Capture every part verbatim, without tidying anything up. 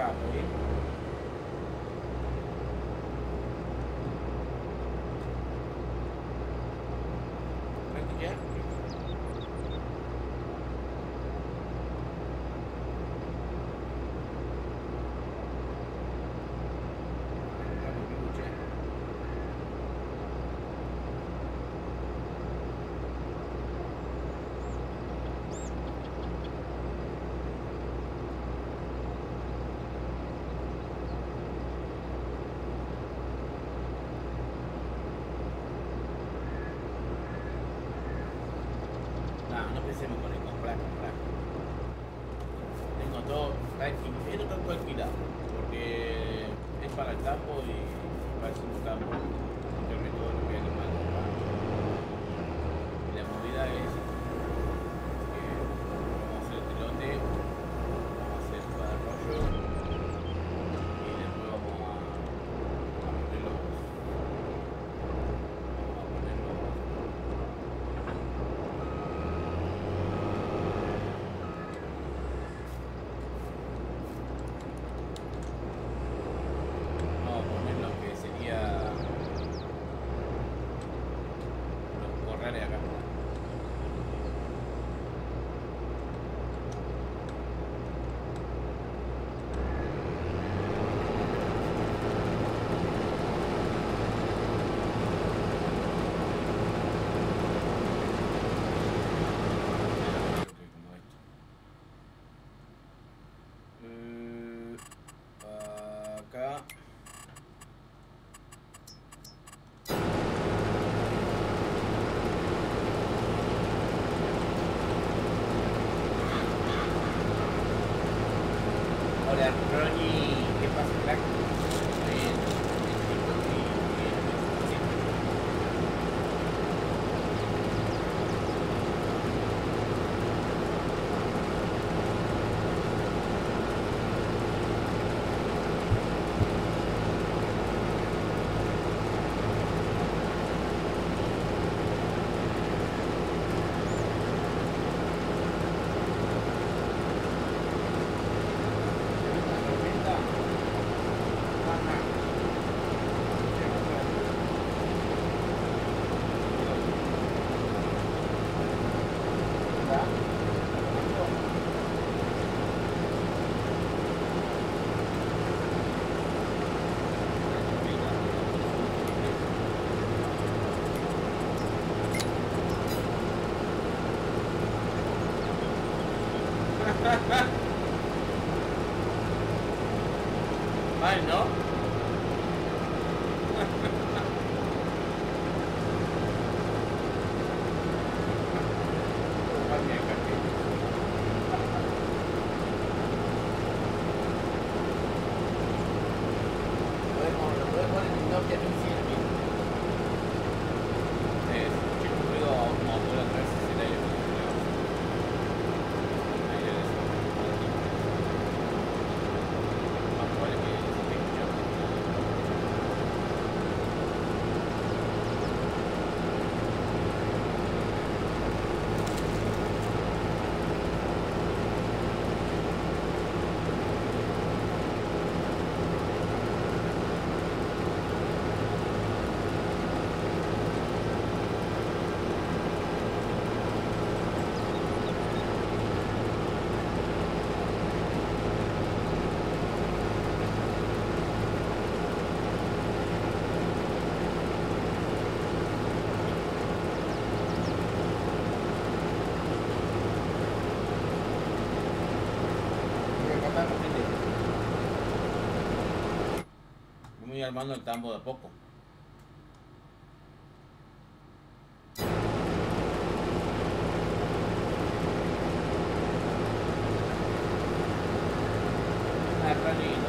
acá, ¿está bien? ¿Tranqui ya? No, no pensemos con el comprar, comprar. Tengo todo, está alquilado, esto está todo alquilado, porque es para el campo y parece un campo, entre todo lo que hay animal. Y la movida es que vamos a hacer el telote, vamos a hacer para el rollo y después vamos a, a poner los, vamos a poner los, vamos a poner lo que sería los corrales acá. Como esto. Eh, acá. Hola Ronnie, ¿qué pasa, crack? Bien, bien, bien, Mal, ¿no? Mal, me encanta. Podemos, lo podemos poner en Nokia mil cien. Eh, escuché un ruido a un motor atrás y se le ha ido. Ahí es. Más probable que se esté escuchando. Voy armando el tambo de a poco. Ah, Rani,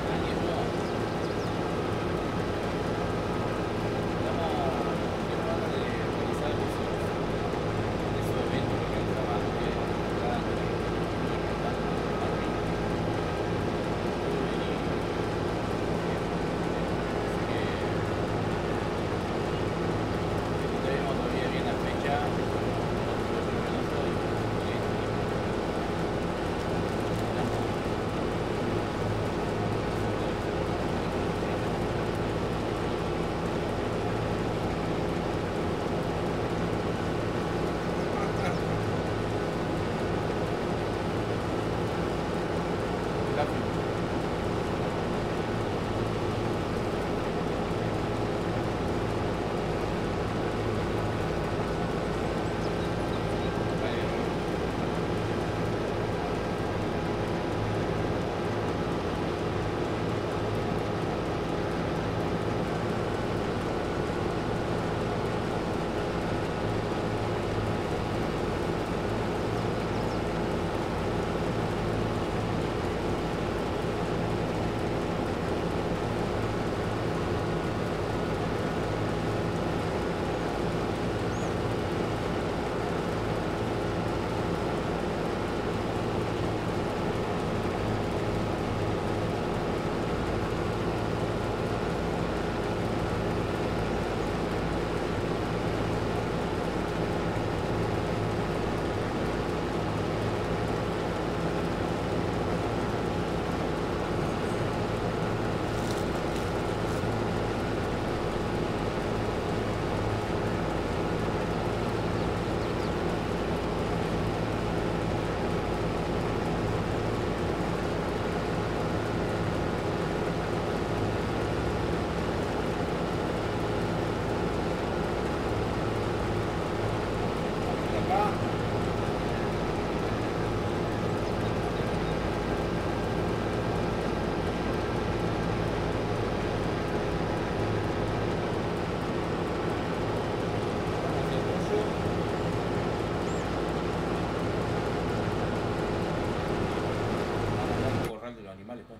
vale, pues.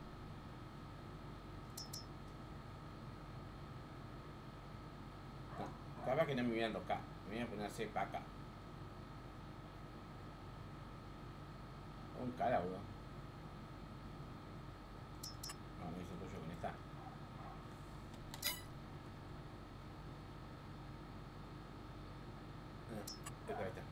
No, capaz que no me voy a enroscar. Me voy a poner así para acá. Un cara, boludo. No, me hice pollo con esta. No, esta, esta.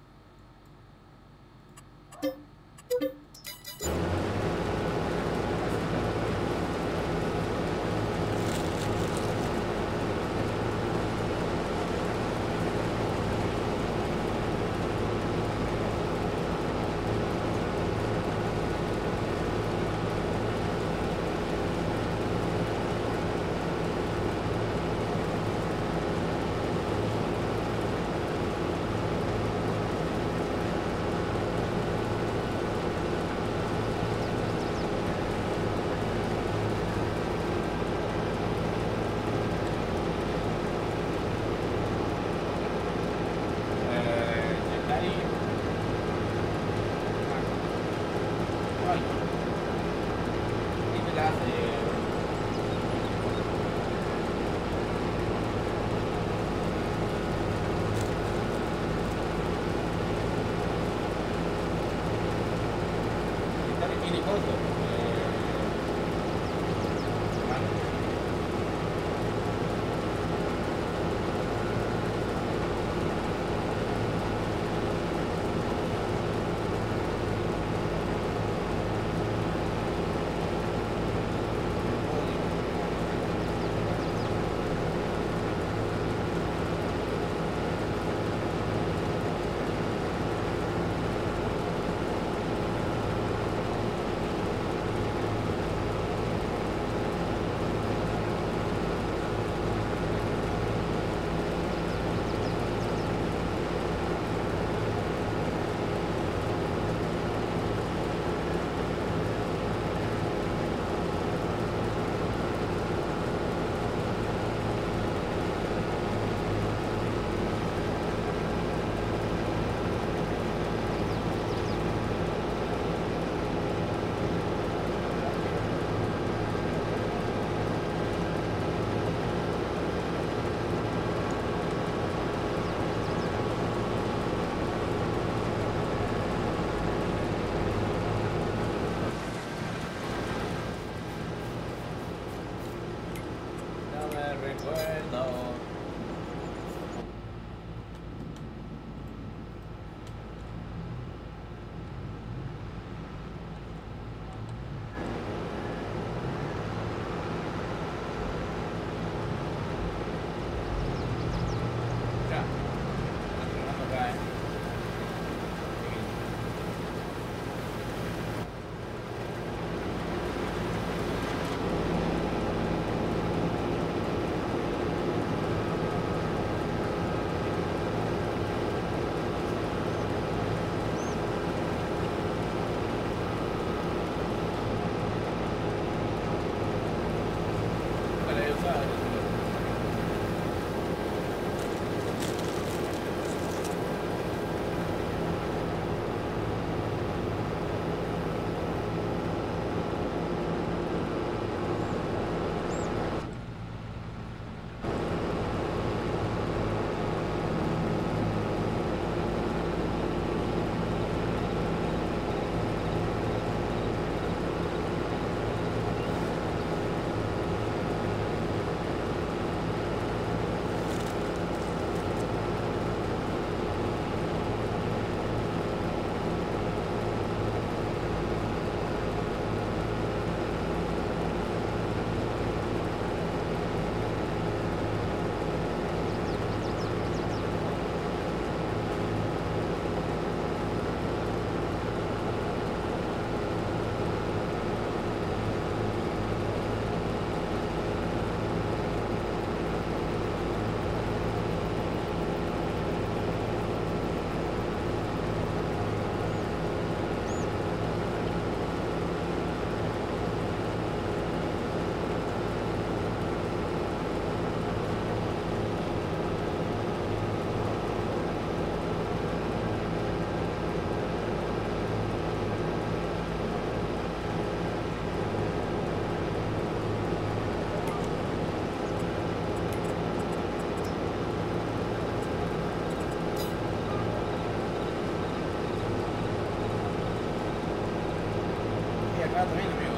acá también, amigo.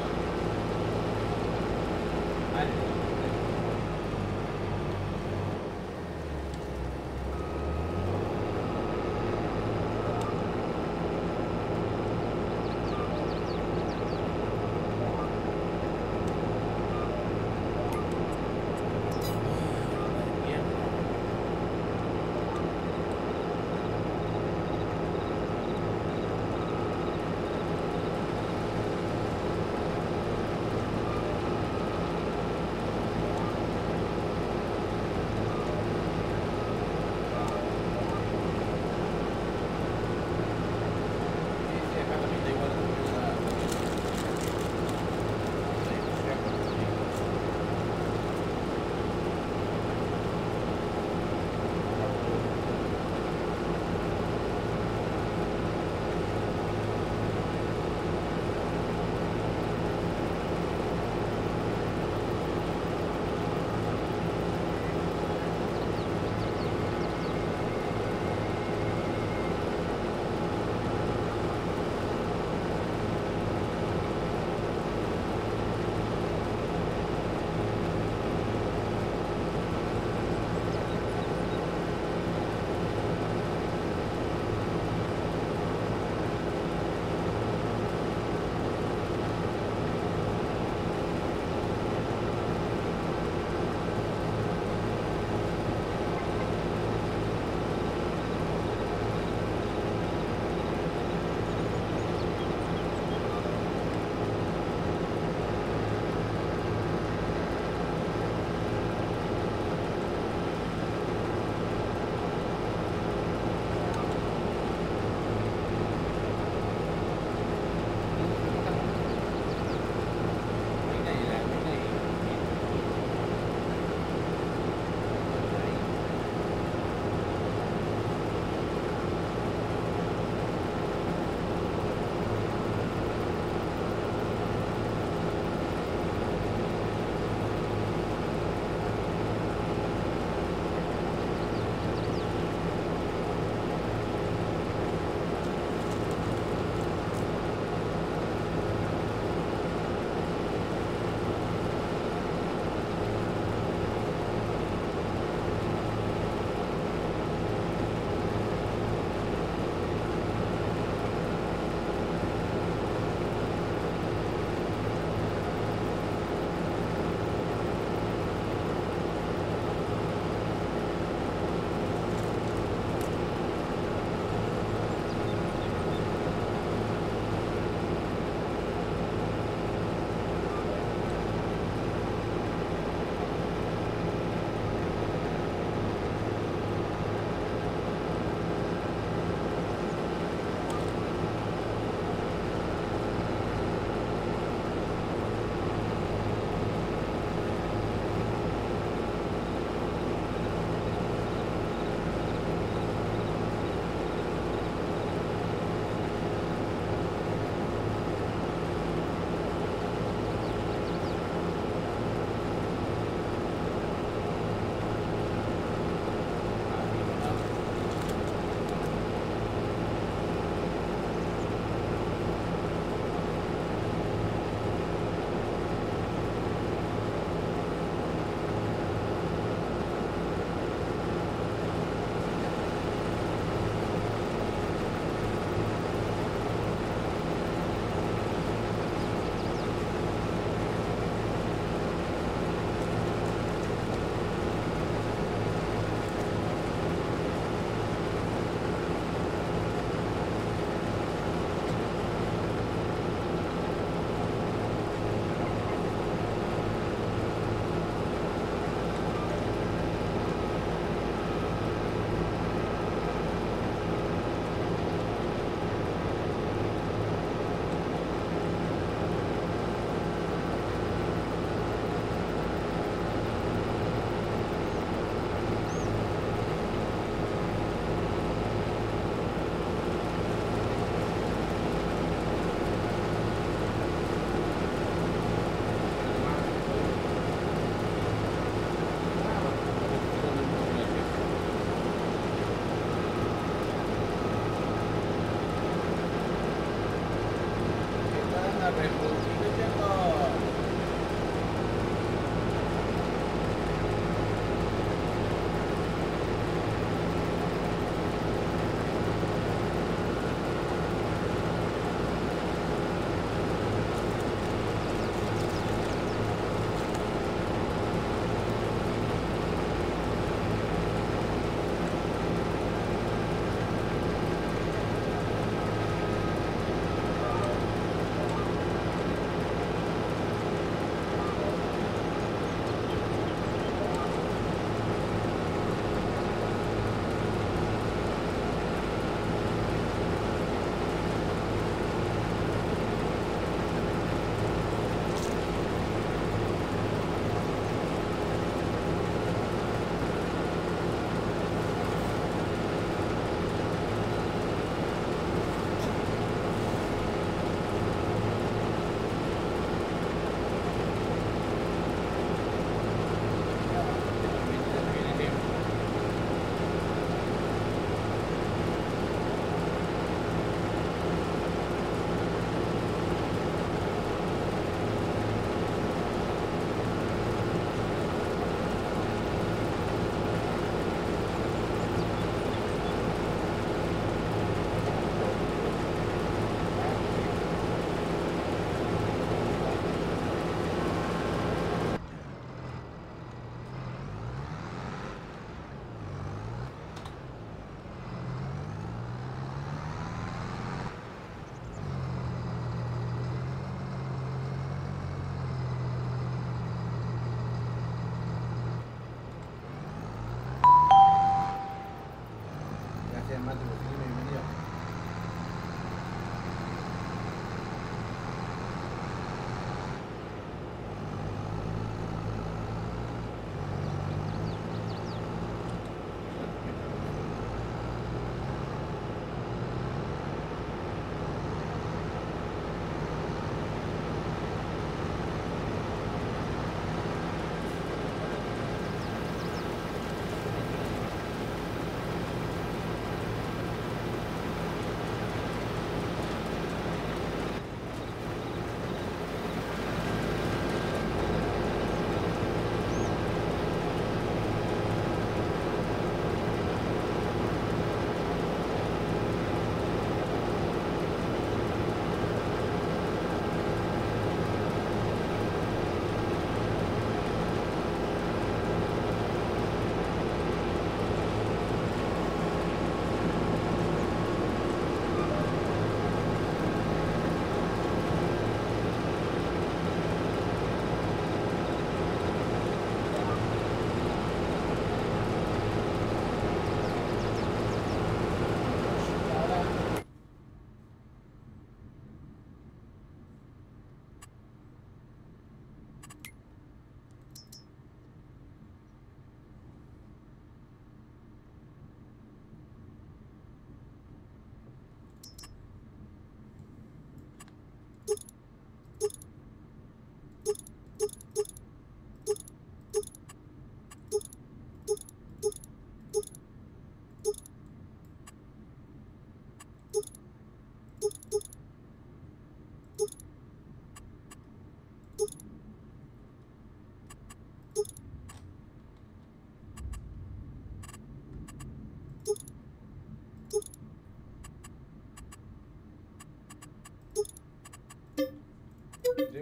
Vale. Bien.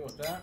está.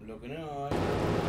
Lo que no hay.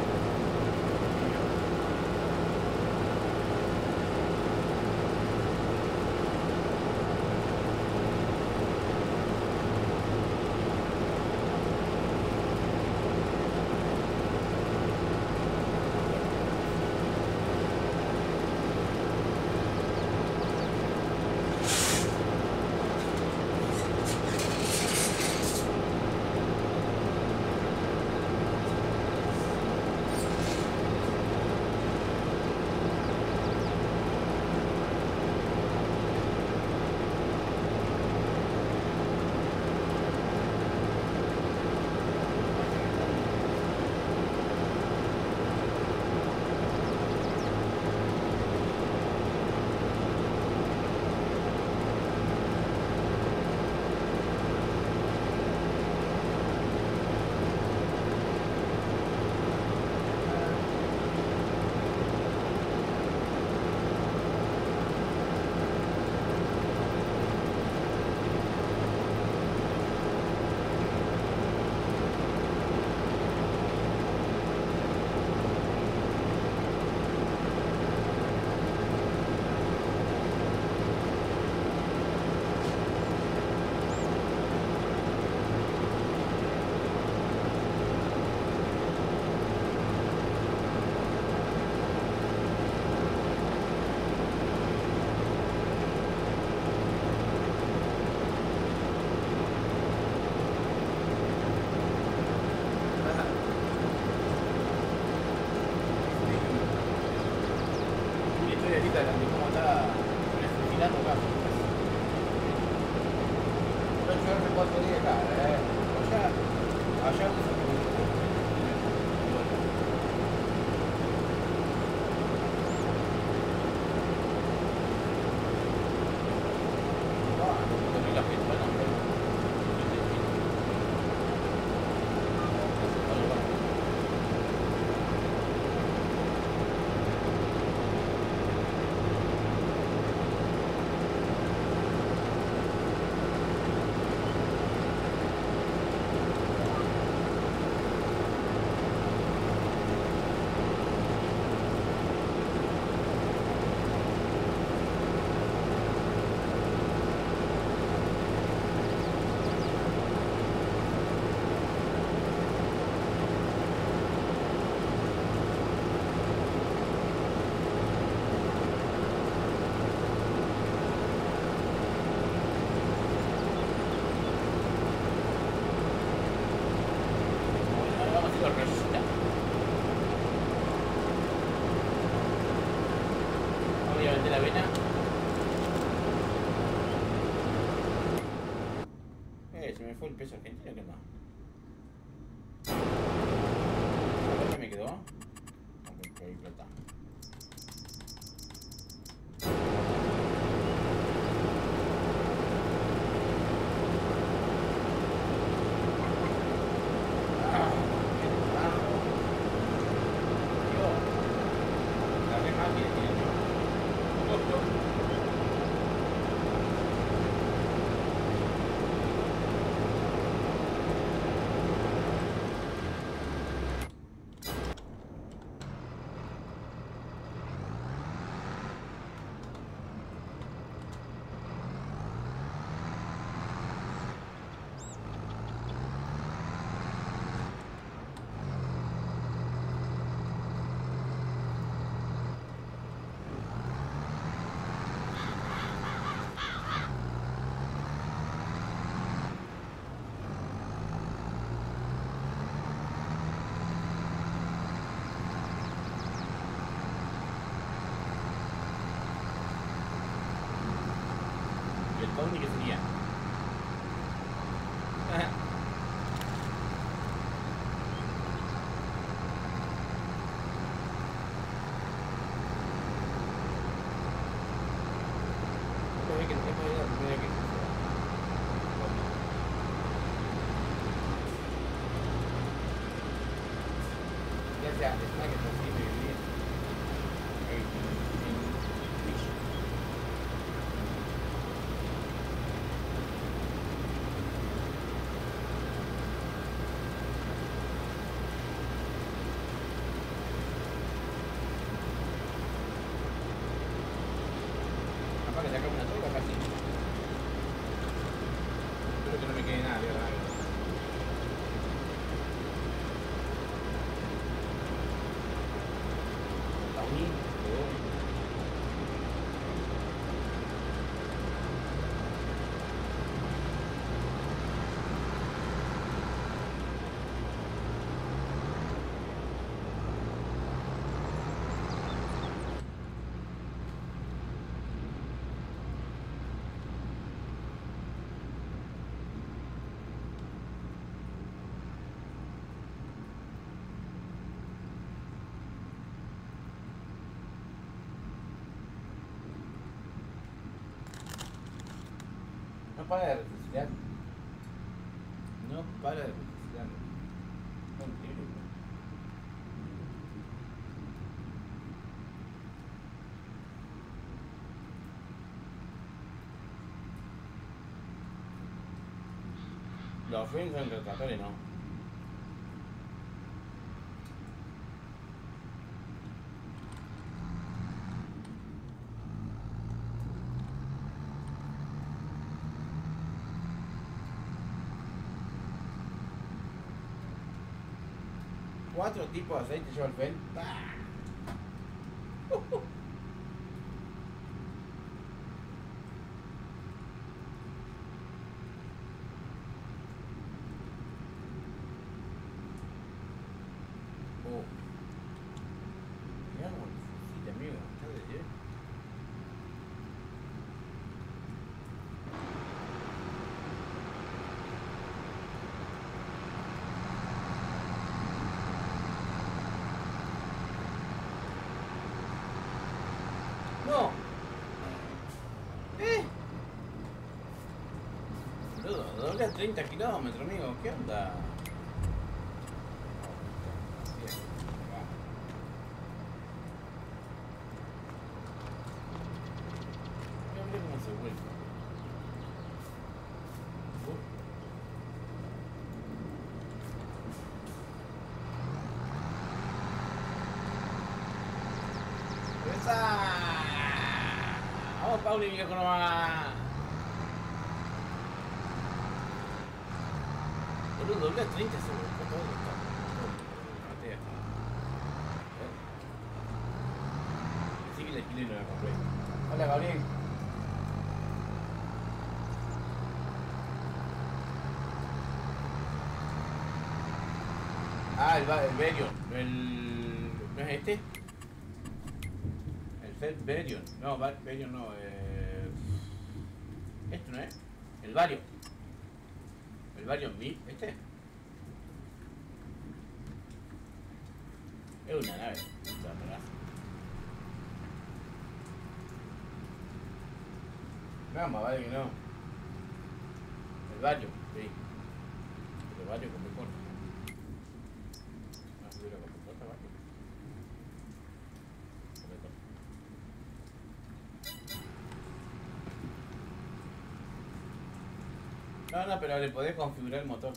Fue el peso argentino, ¿qué más? ¿Qué me quedó? Ok, ahí está. Tony que sería. Ya sea, es una que está así, me viene. para de refrigerar. No para de refrigerar. Es increíble, ¿no? Los films son retratables, ¿no? Cuatro tipos de aceite lleva el F E N. ¡Ah! Oh. Mirá cómo necesita, amigo. ¿Qué de decir? ¡No! ¿Eh? Boludo, doble a treinta kilómetros, amigo. ¿Qué onda? Mira cómo se vuelve. ¡Esa! ¡Vamos, Pauli, viejo nomás! Boludo, doble a treinta se volvió todo esto. No te deja. Así que el alquiler no la compré. Hola, Gabriel. Ah, el, el Berion. El... ¿No es este? El Fed Berion. No, Berion no. Eh... Esto no es. El Varion. El Varion B. ¿Este? Es una nave. No, más vale que no. El Varion, sí. El Varion con mejor. No, hubiera con mejor trabajo. No, no, pero le podés configurar el motor.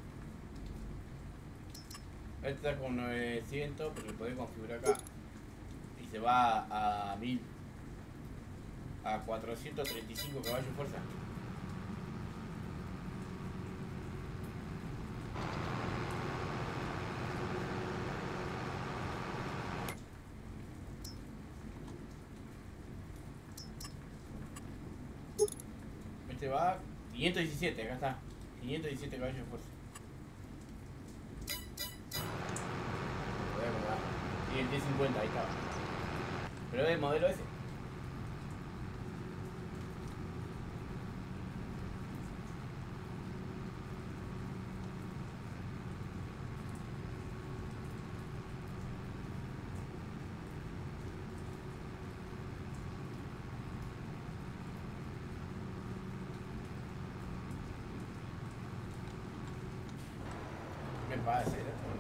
Este está con novecientos, pero le podés configurar acá. Y se va a mil. A cuatrocientos treinta y cinco caballos de fuerza. Este va a quinientos diecisiete, acá está. quinientos diecisiete caballos de fuerza. Voy a acomodar. Y el diez cincuenta, ahí está. Pero es el modelo ese. ¿Qué pasa?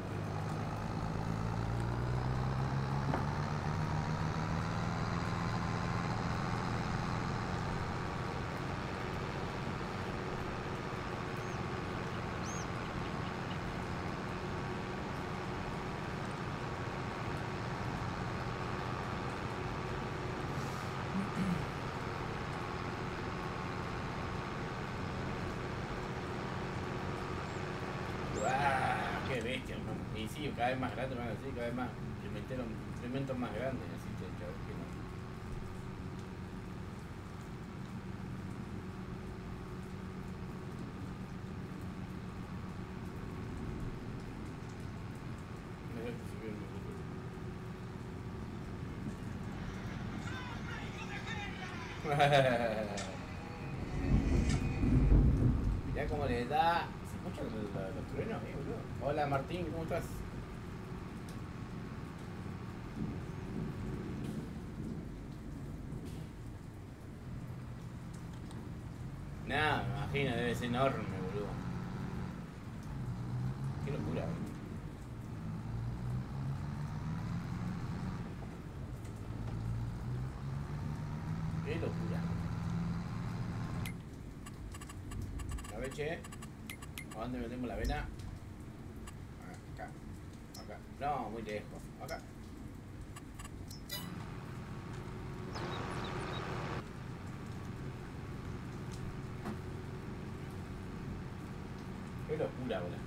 ¡Wow! ¡Qué bestia, hermano! Y sí, cada vez más grande, van así, cada vez más implementos, implementos más grandes, así que chaval, que no. Me dejo subir mi futuro. Mirá cómo le da. ¿Se escuchan los, los, los truenos, eh, boludo? Hola Martín, ¿cómo estás? Nada, imagino, debe ser enorme, boludo. Qué locura, boludo. Qué locura. A ver, che. ¿A dónde metemos la vena? Acá. Acá. No, muy lejos. Acá. Qué locura, boludo.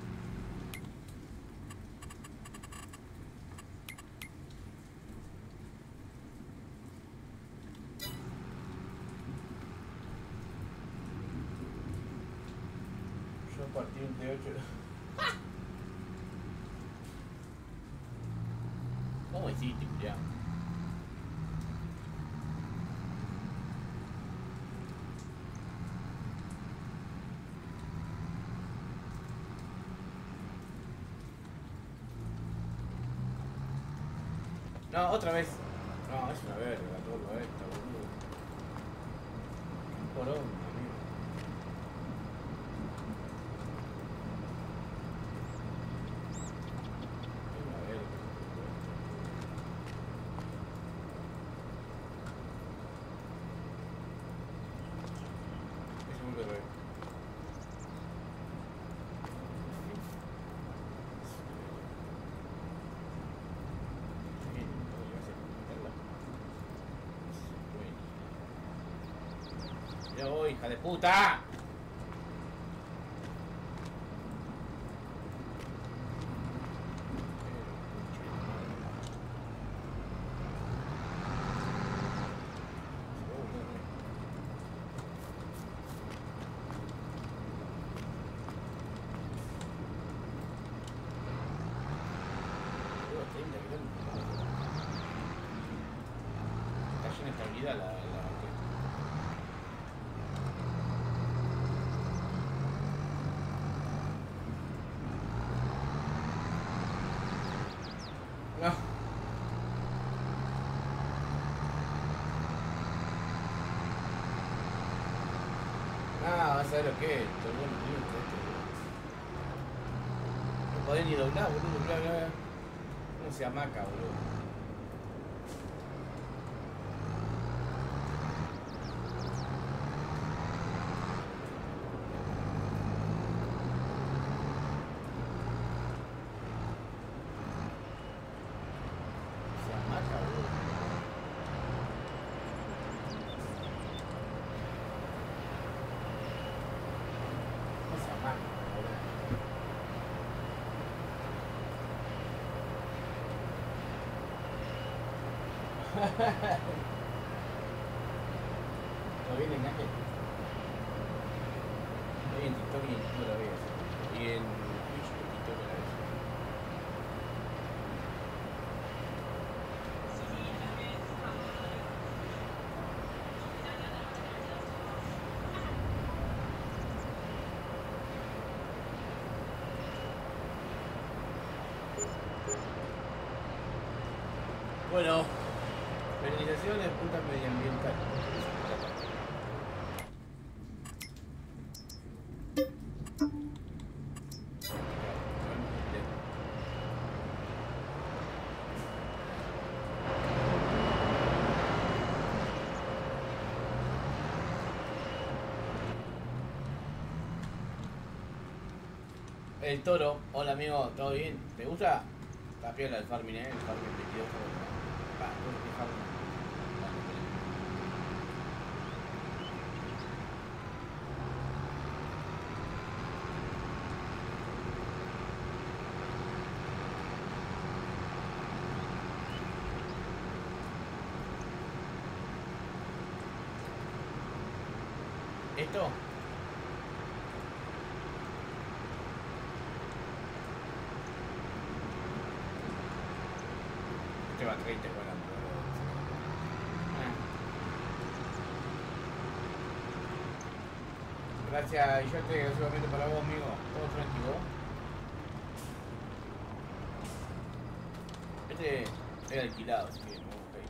Yo partí un T ocho. ¿Cómo hiciste, culiao? No, otra vez. No, es una verga todo esto, boludo. Qué porón, amigo. Es una verga. Es un bebé. Ya voy, hija de puta. Está llena de estabilidad la, la... No. Ah, vas a ver lo que es. Esto, bueno, esto, esto, no podés ni doblar, boludo. Bla, bla, bla. No se hamaca, boludo. Se hamaca, boludo. No se hamaca, boludo. ¿Lo bien en Ángel? Estoy en TikTok y en YouTube la veo. Y en Twitch y en TikTok la veo. Bueno, penalización de puta medioambiental. El toro, hola amigo, ¿todo bien? ¿Te gusta? Está piola el farming, eh, el farming veintidós. Va, no sé qué farming. ¿Esto? Este va a treinta, bueno. Gracias, y yo te solamente para vos, amigo. Todo tranquilo. Este es alquilado, así que no ok.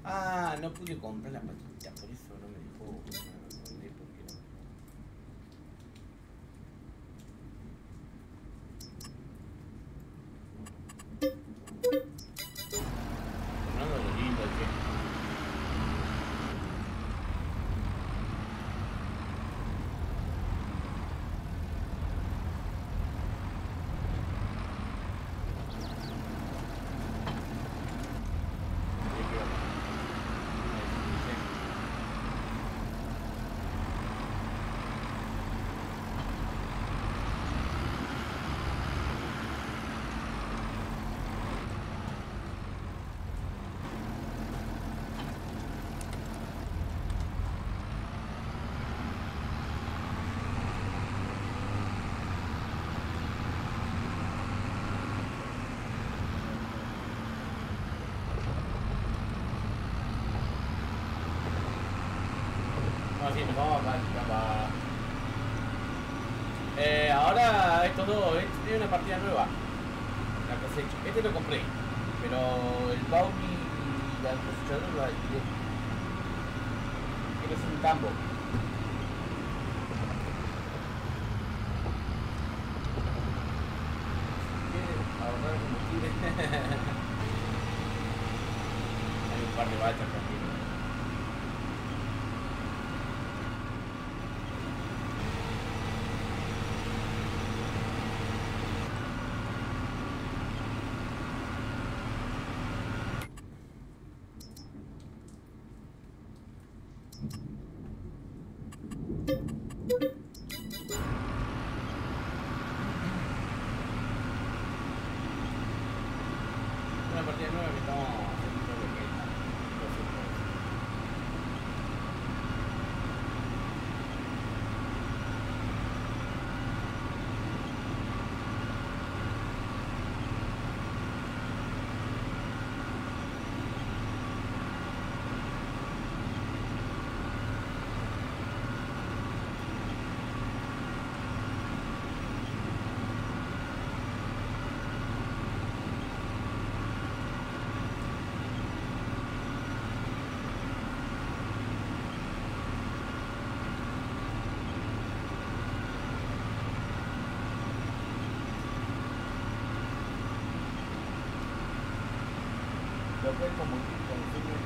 Ah, no pude comprar la patita, por eso no me dejó. No, no, no, ¿por qué no? Fernando lo lindo, che. Sí, nos vamos a para... Eh, ahora estos dos, este es una partida nueva. La cosecha. Este lo compré, pero el Bounty y la cosechadora lo alquilé. Quiero hacer un tambo. Ahorrar combustible. Hay un par de bachas tranquilo. Una partida nueva que estamos haciendo lo que está. Lo que es como que consume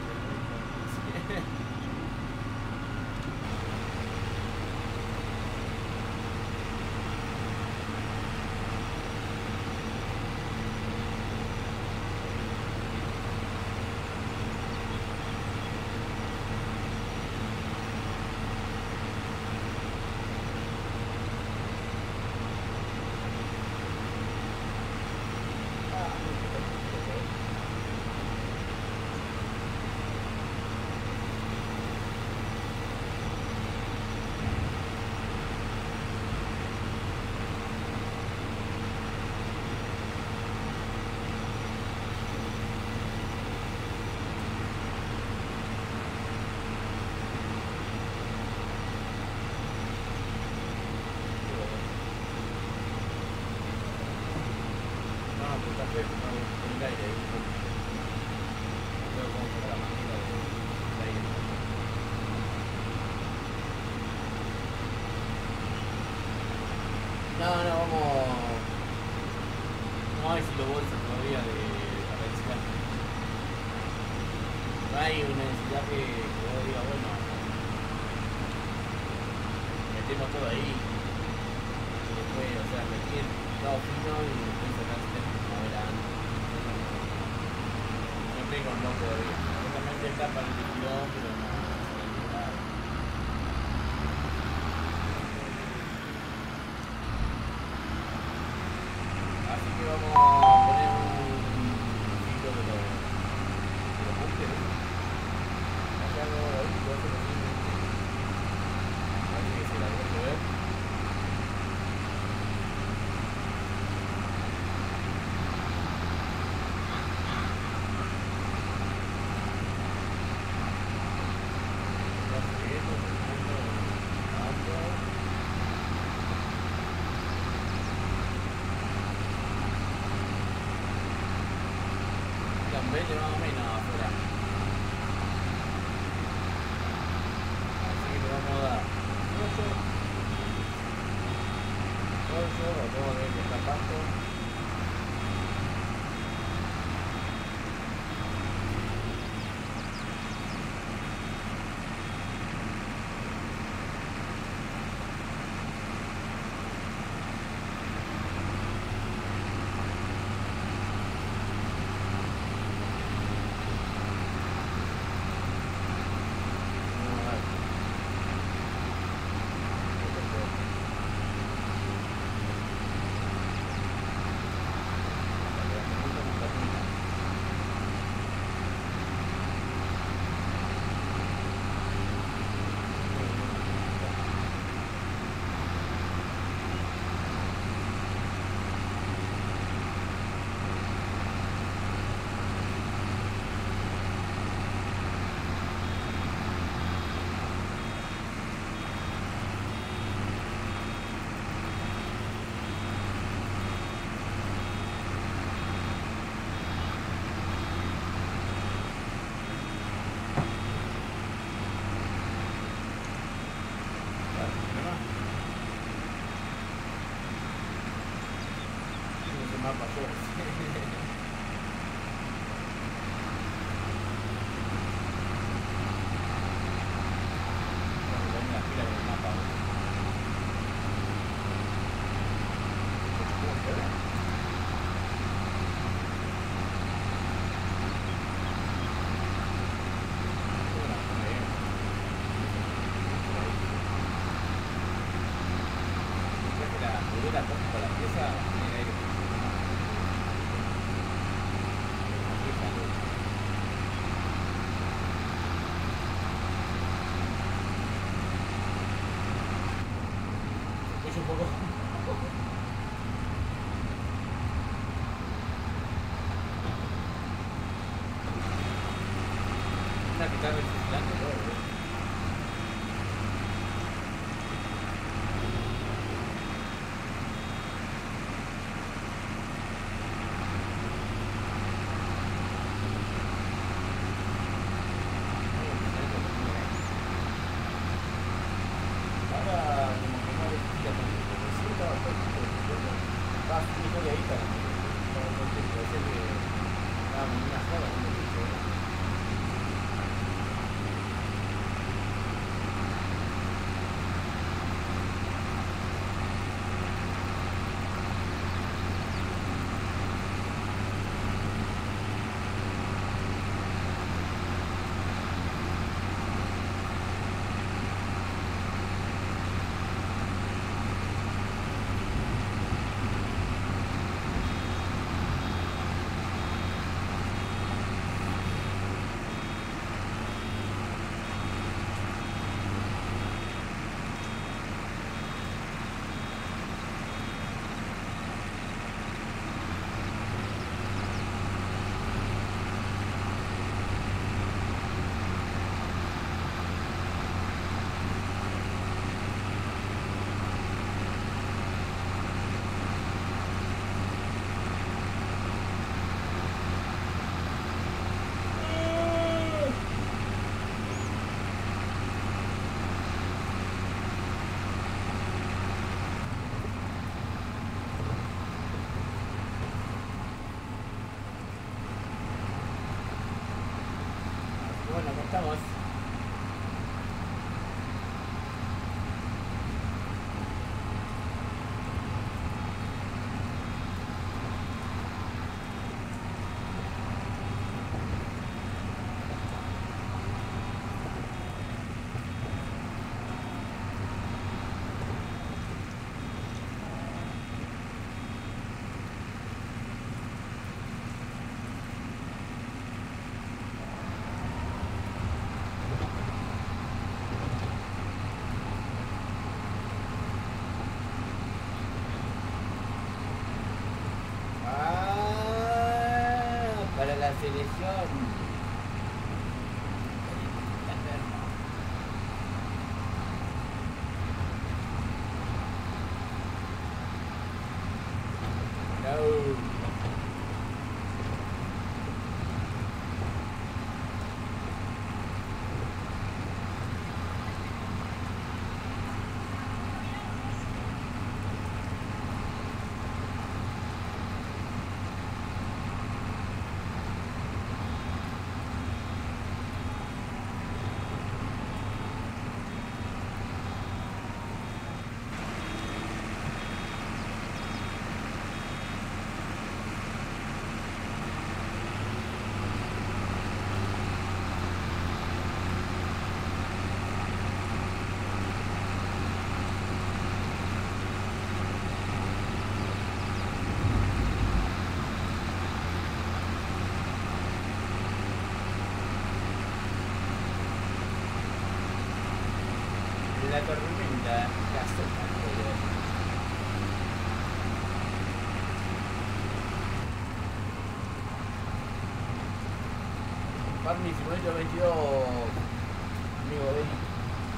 No, no, vamos. Vamos a ver si lo bolsas todavía de la reciclar. No hay una necesidad que, que yo diga, bueno, metemos todo ahí. Y después, o sea, meter todo fino y después sacaste como era antes. No tengo no todavía. Justamente está para el veintidos, pero no. Así que vamos a poner un ciclo de los de los búnkeres. Acá no lo vi, lo hace lo mismo. Así que se la voy a ver. También llevamos menos afuera. precioso, lo tengo que ver que está pasto. Bueno, acá estamos. La selección. No. Barney Simulito veintidós, amigo de él.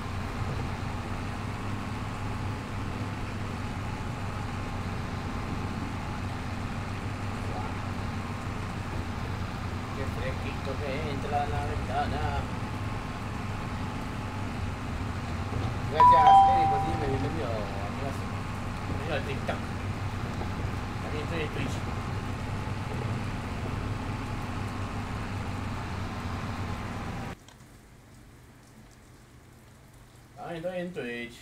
Qué fresquito que entra en la ventana. Gracias, Eric, por decirme bienvenido, amigazo. Bienvenido al TikTok. También estoy en Twitch. También estoy en Twitch.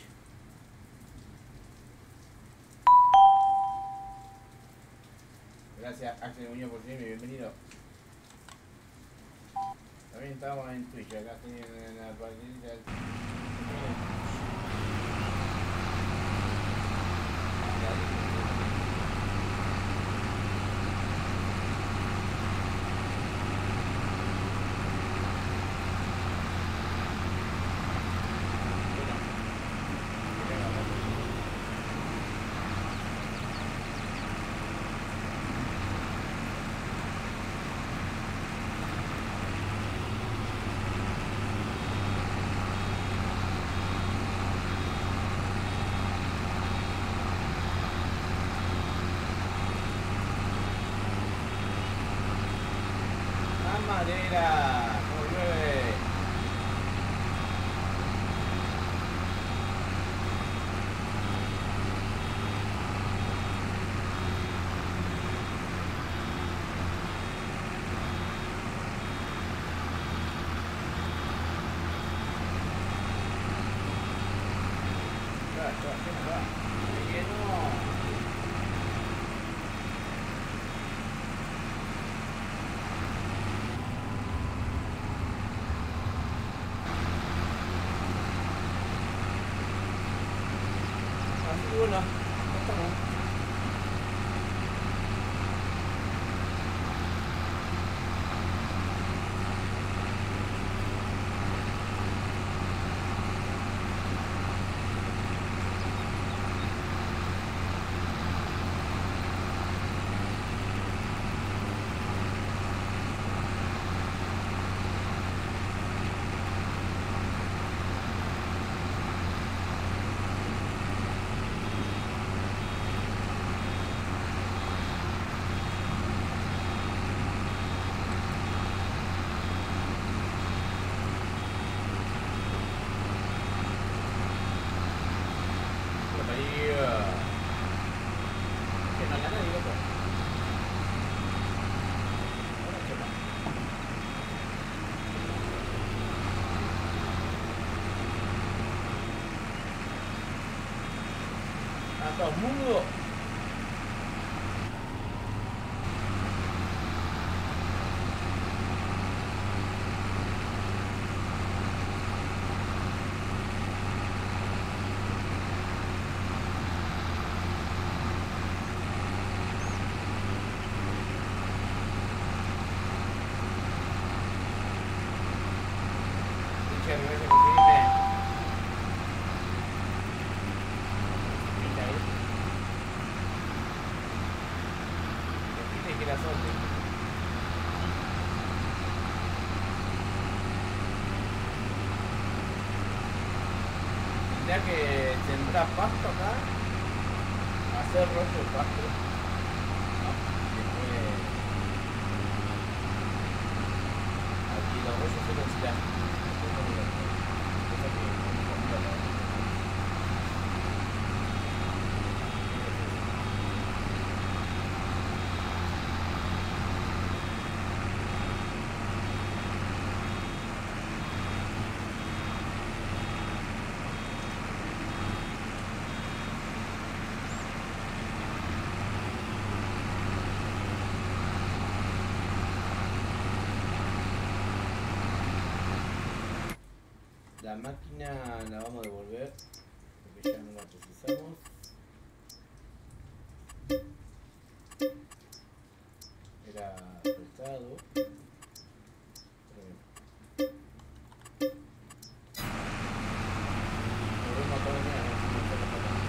Gracias, Axel Muñoz, por decirme bienvenido. También estamos en Twitch, acá estoy en la partida del... Madera, como llueve. Ya, ya, ya, ya. Me lleno. Bueno, no estamos. Todo mundo. Muchas gracias por seguirme. Tendría que sembrar pasto acá, hacer rollo de pasto. No, después aquí los rollos se consideran. La máquina la vamos a devolver porque ya no la precisamos. Era prestado. Volvemos a poner a ver si nos sale para acá.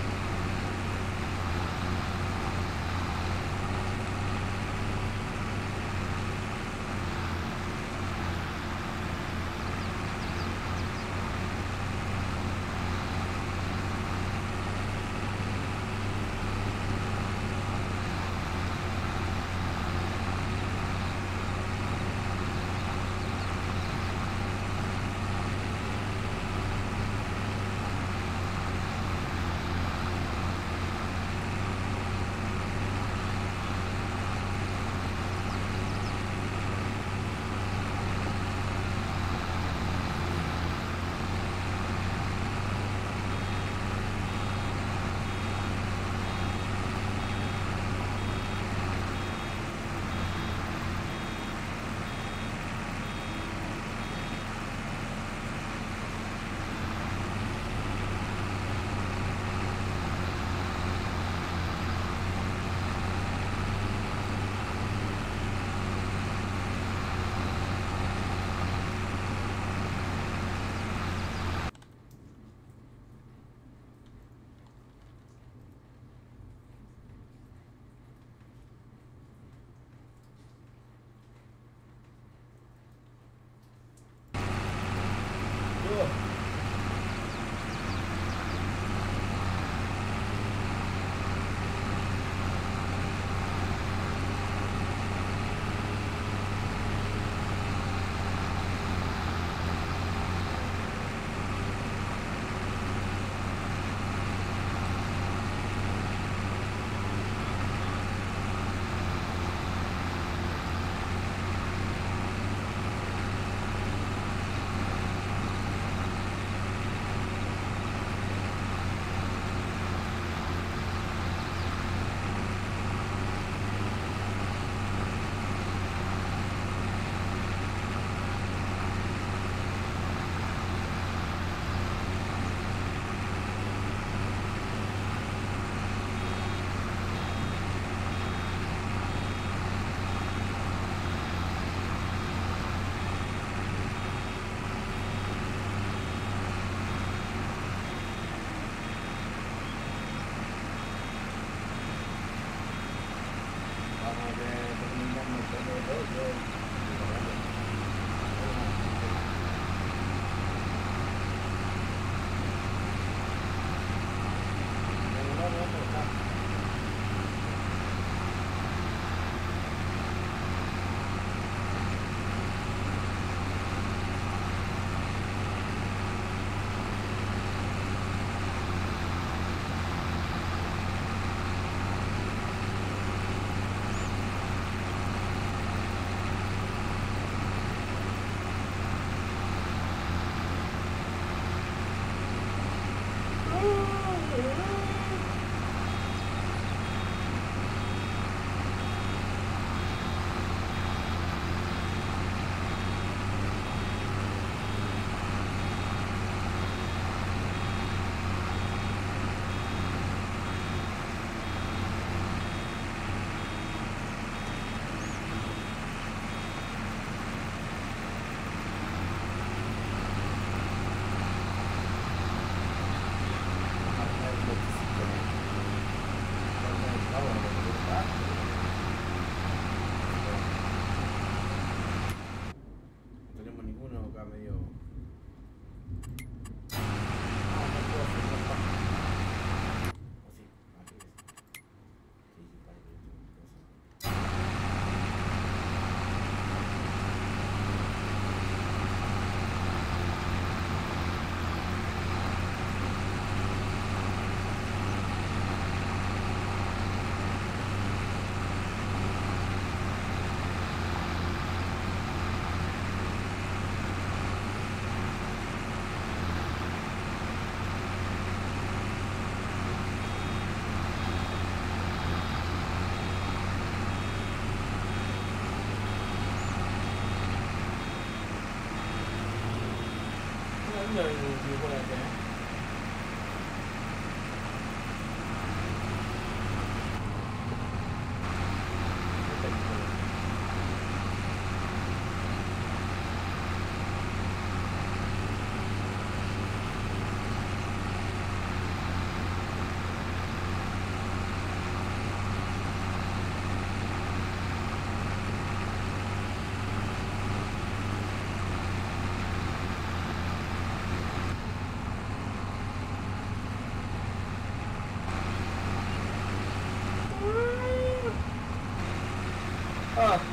terminan nonton itu yo người thì gọi là thế. À.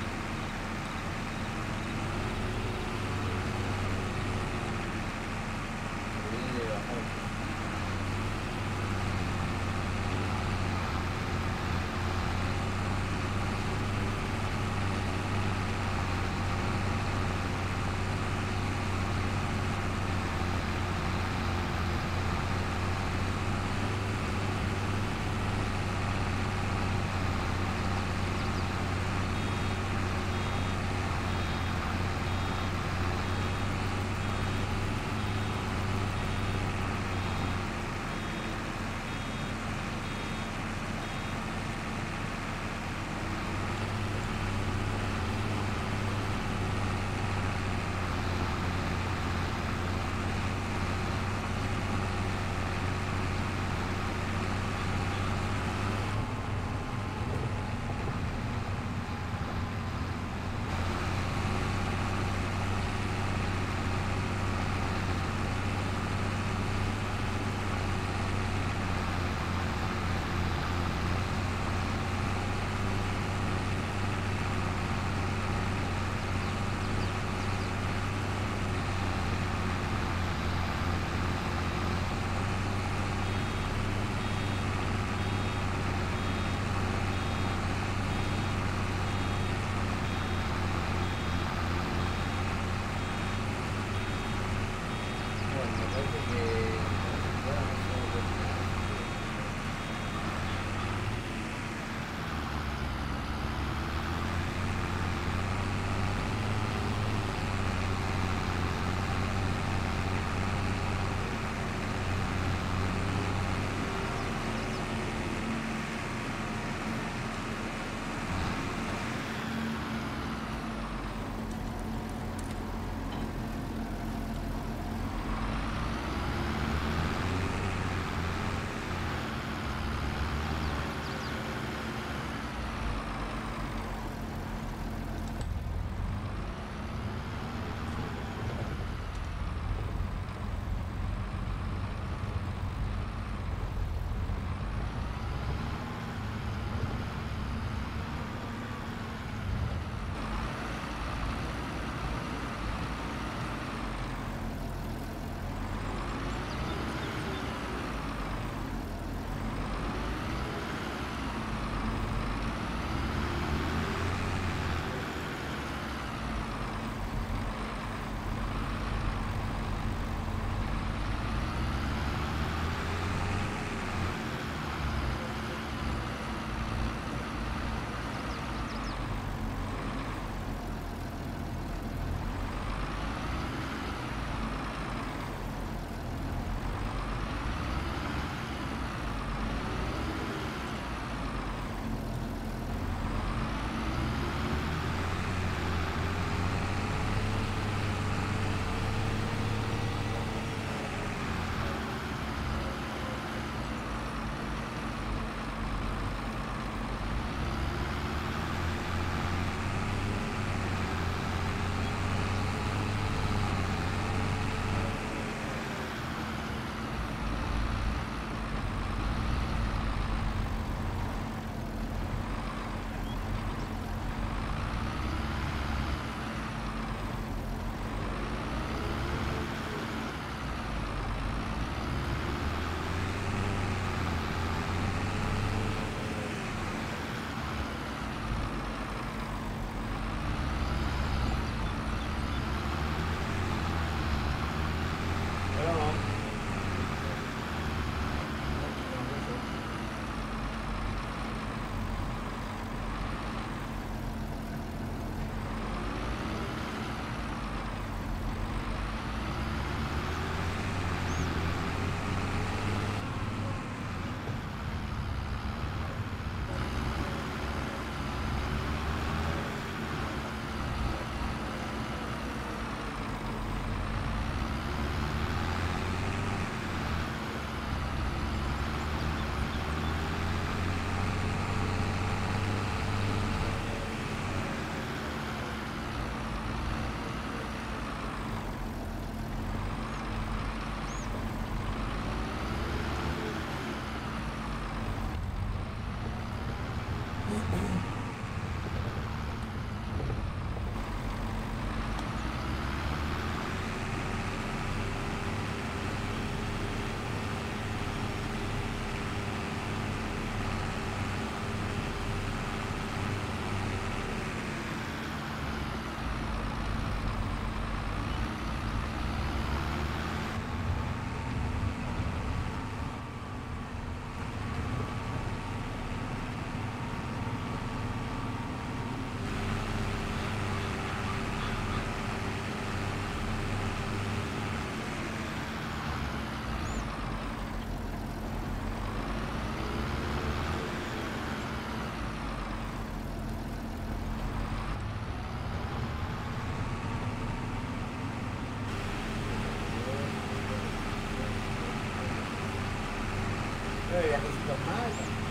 normal.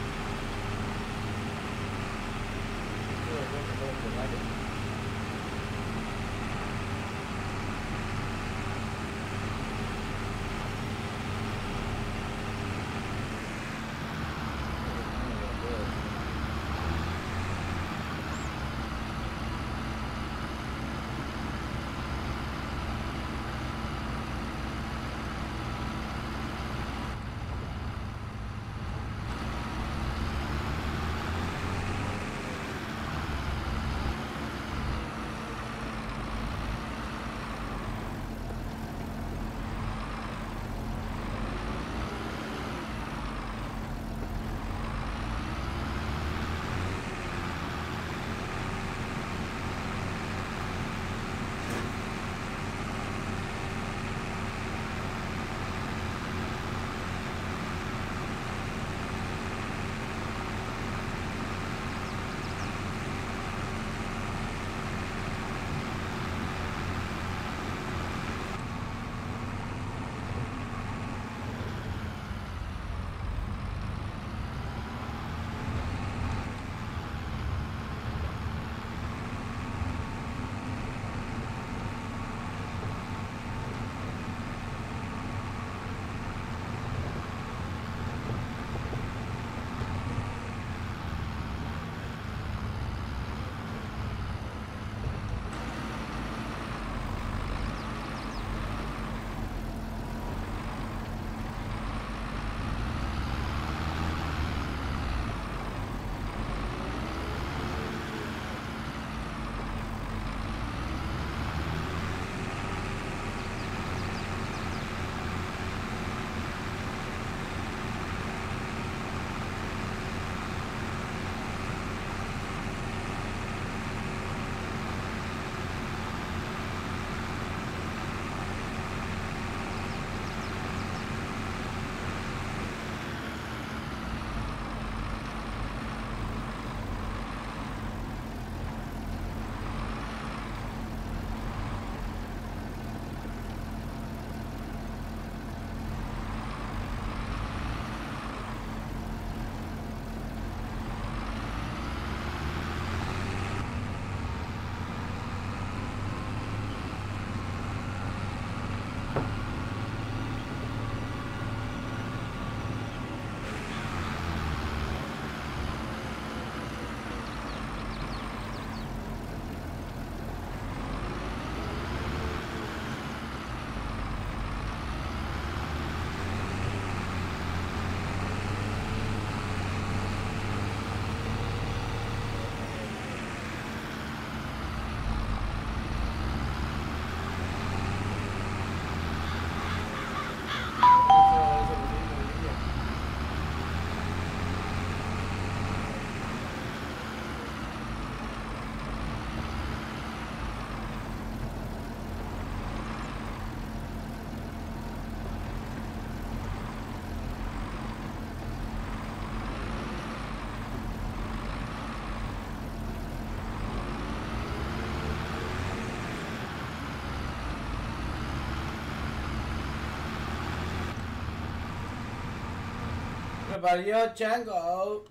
Yo creo que todo es normal, ¿eh? Me parió chango.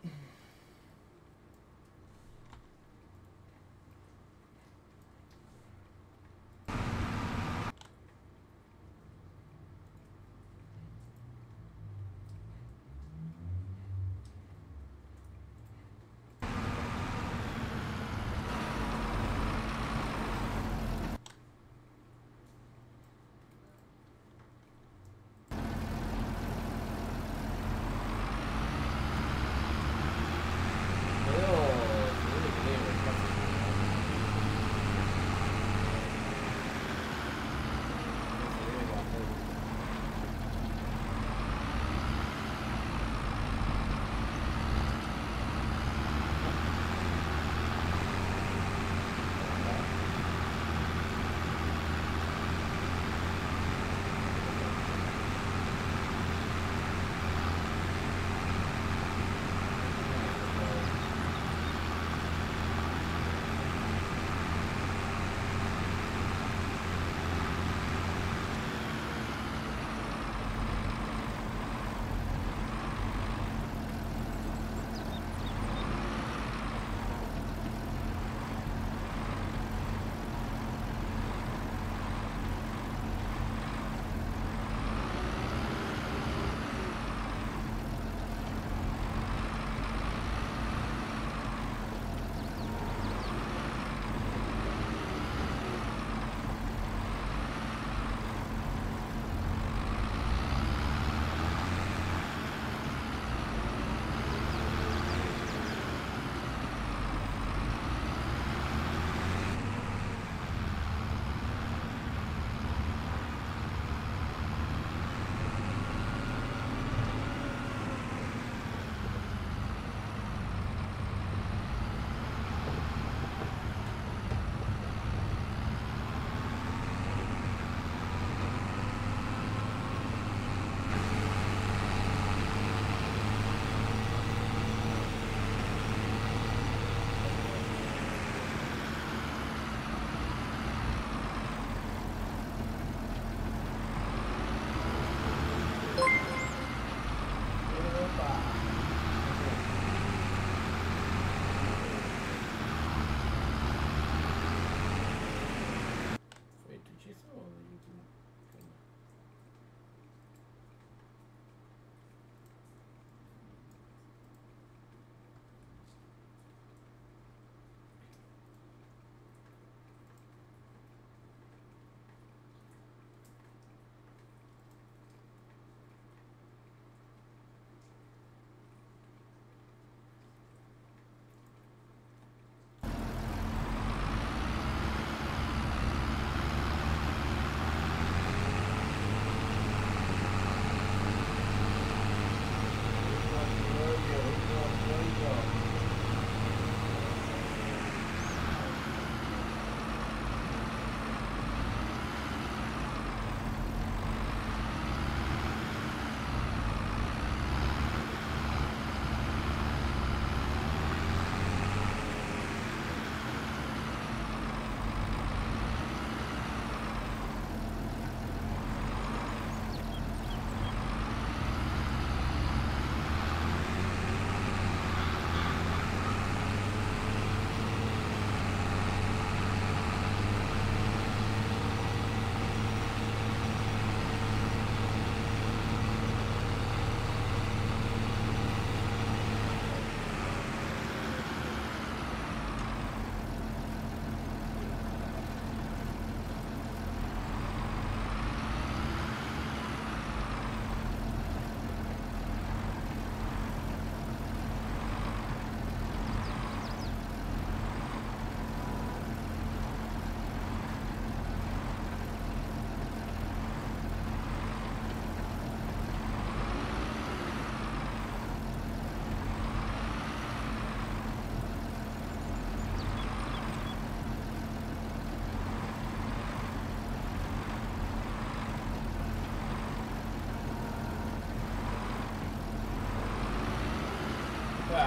Ah.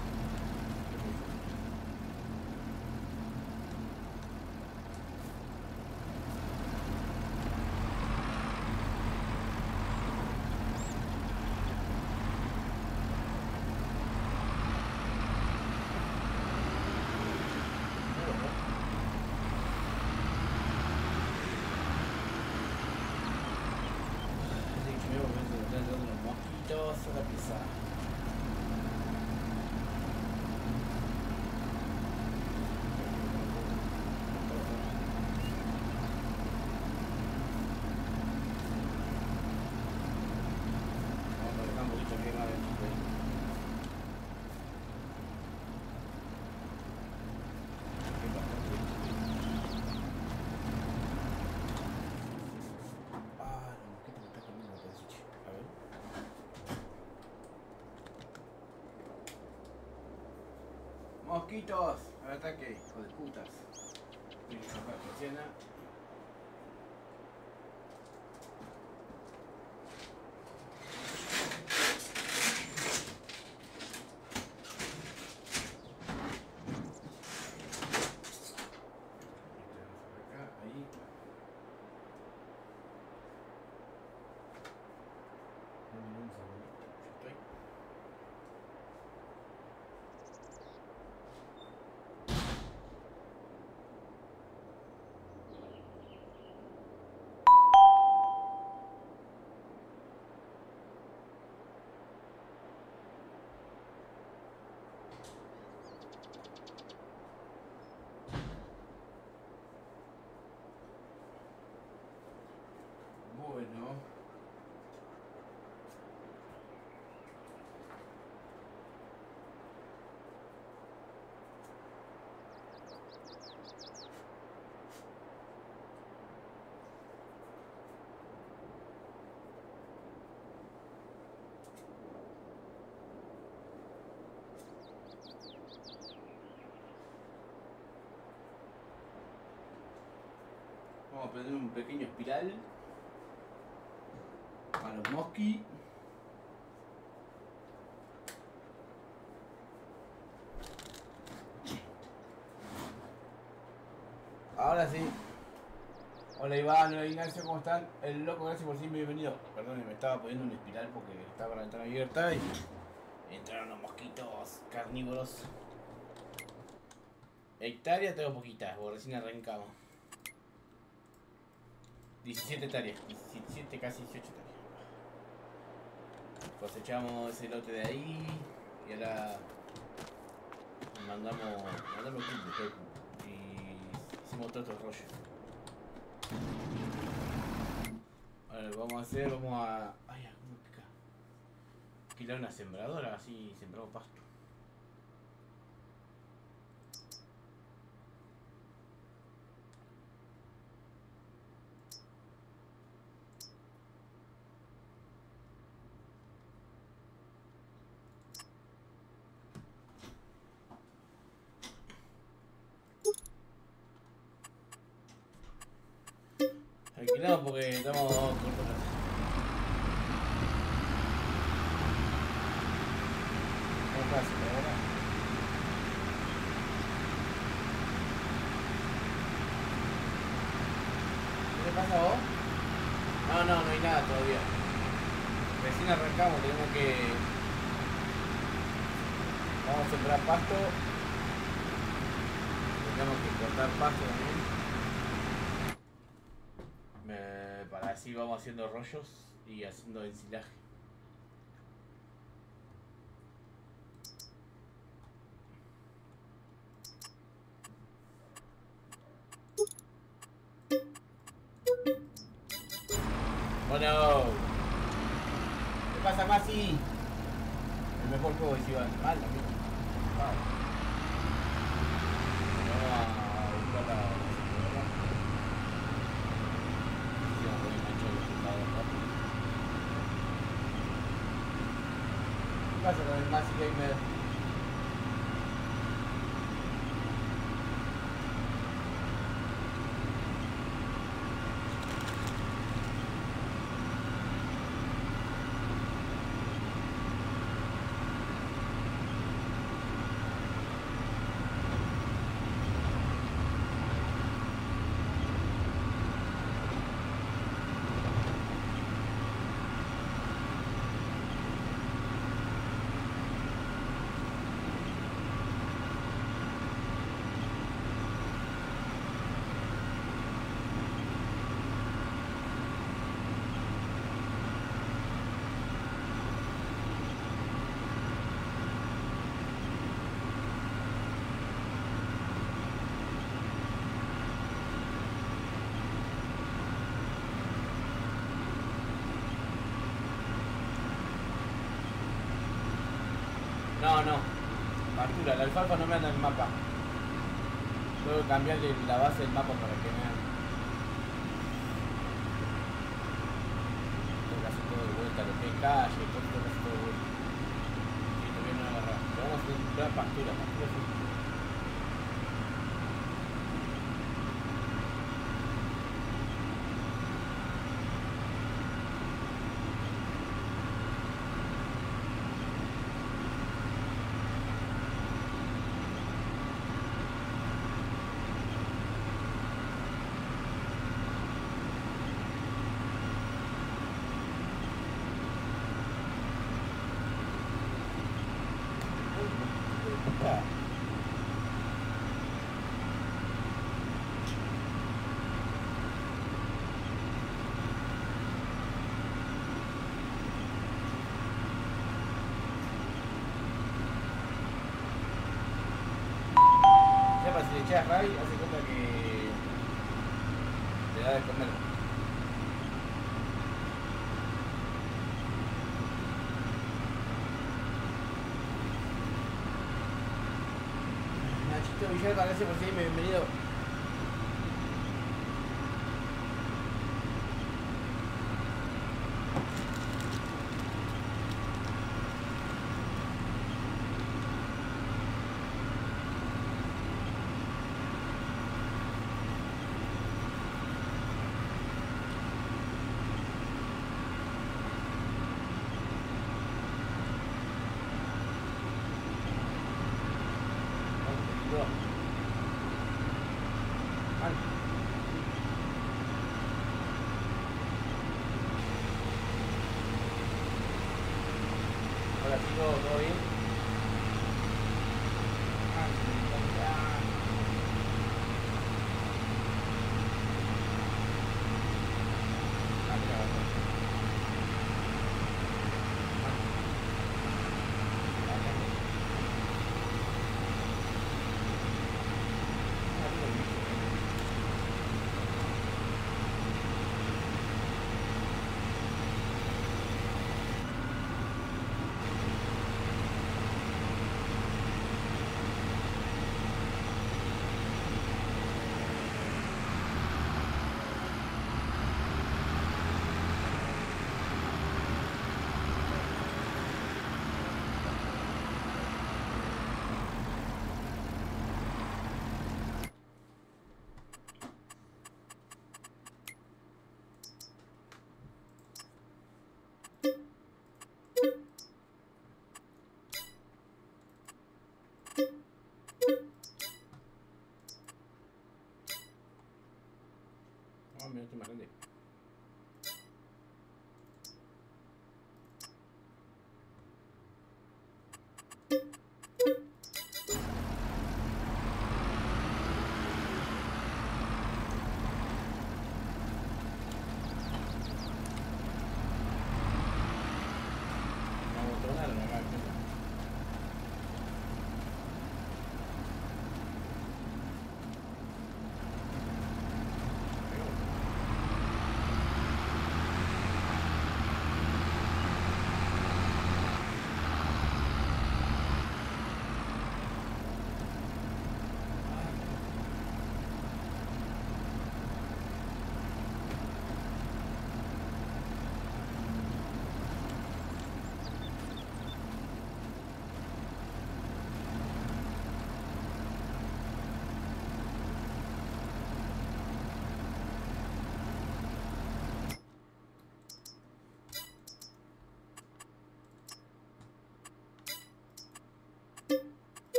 Mosquitos, al ataque, hijo de putas. Voy a sacar la persiana. Acá, ahí. Un segundito, yo estoy. Bueno. Vamos a prender un pequeño espiral para los mosquis. Ahora sí. Hola Iván, hola Ignacio, ¿cómo están? El loco, gracias por siempre, bienvenido. Perdón, me estaba poniendo un espiral porque estaba con la ventana abierta y entraron los mosquitos carnívoros. Hectáreas tengo poquitas, porque recién arrancamos. diecisiete hectáreas, diecisiete, casi dieciocho hectáreas. Cosechamos ese lote de ahí y ahora mandamos, mandamos el cubo y hicimos todos estos rollos. Ahora lo vamos a hacer, vamos a... Ay, ¿cómo pica? Alquilar una sembradora, así sembramos pasto. Alquilamos porque estamos cortos. ¿Cómo pasa, ahora? ¿Qué te pasa a vos? No, no, no hay nada todavía. Recién arrancamos, tenemos que... Vamos a sembrar pasto. Tenemos que cortar pasto también. Eh, para así vamos haciendo rollos y haciendo ensilaje. Bueno, ¿qué pasa, Masi? El mejor juego de Iván. Mal, amigo. Vamos a buscar la... ¿Qué pasa con el Masi Gamer? No, no. Factura, la alfalfa no me anda en el mapa. Tengo que cambiarle la base del mapa para que me ande. Tengo que hacer todo de vuelta, lo que es calle, todo tengo que hacer todo de vuelta. Sí, todavía no he agarrado. Pero vamos a hacer un plan factura, factura sí. Si le echas ray, hace cuenta que te da de comer. Nachito Villalba, gracias por seguirme, bienvenido. Hola chicos, ¿todo bien?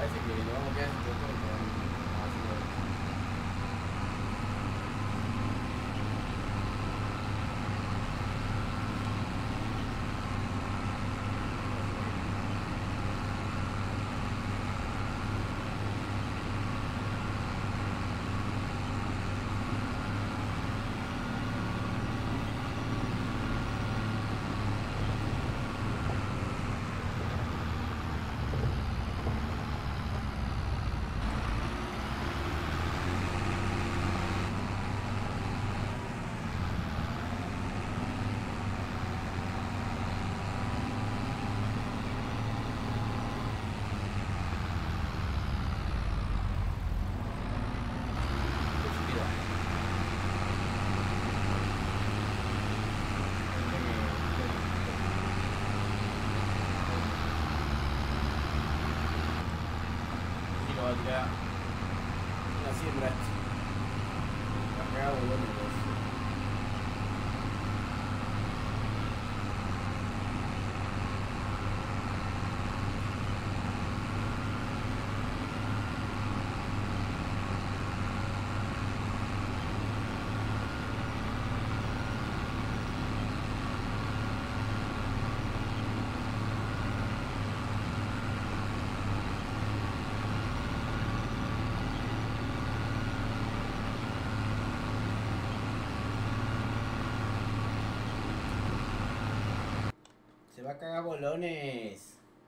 Parece que nos vamos a quedar sin tiempo con haciendo. Ya una siembra acá boludo. Se va a cagar bolones.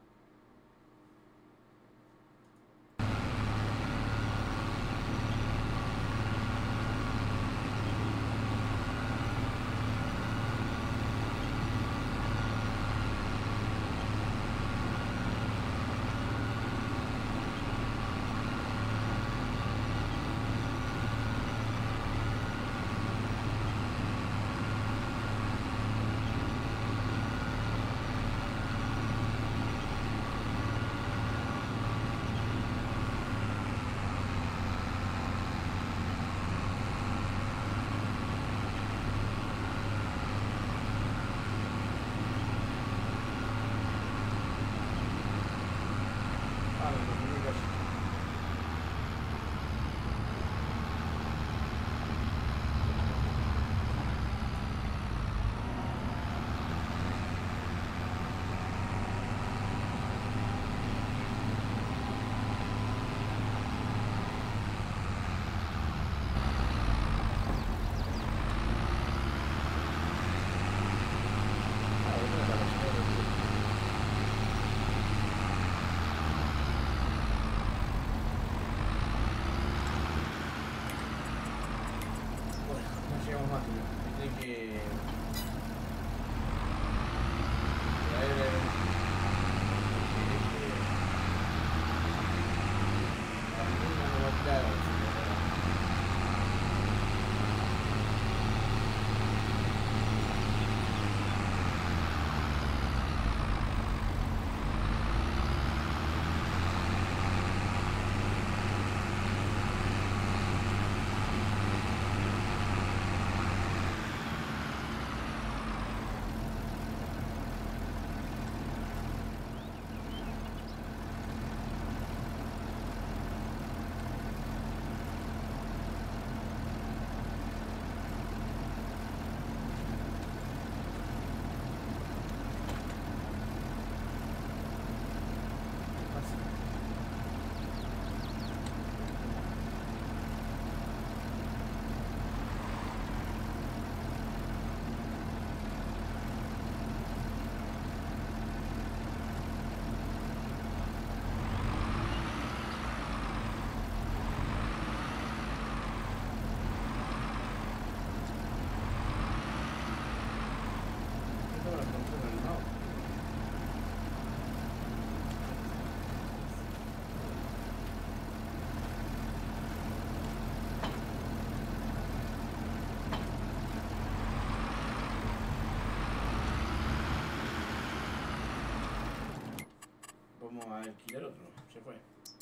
Vamos a alquilar otro, se fue.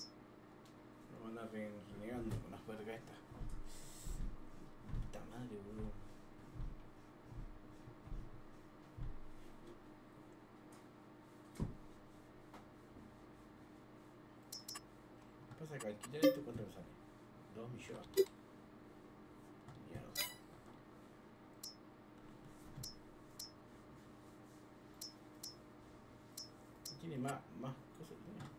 Vamos a andar renegando con las puercas estas. Puta madre, boludo. pasa que alquilar esto cuánto me sale. Dos millones. Mierda. Tiene más, más cosas.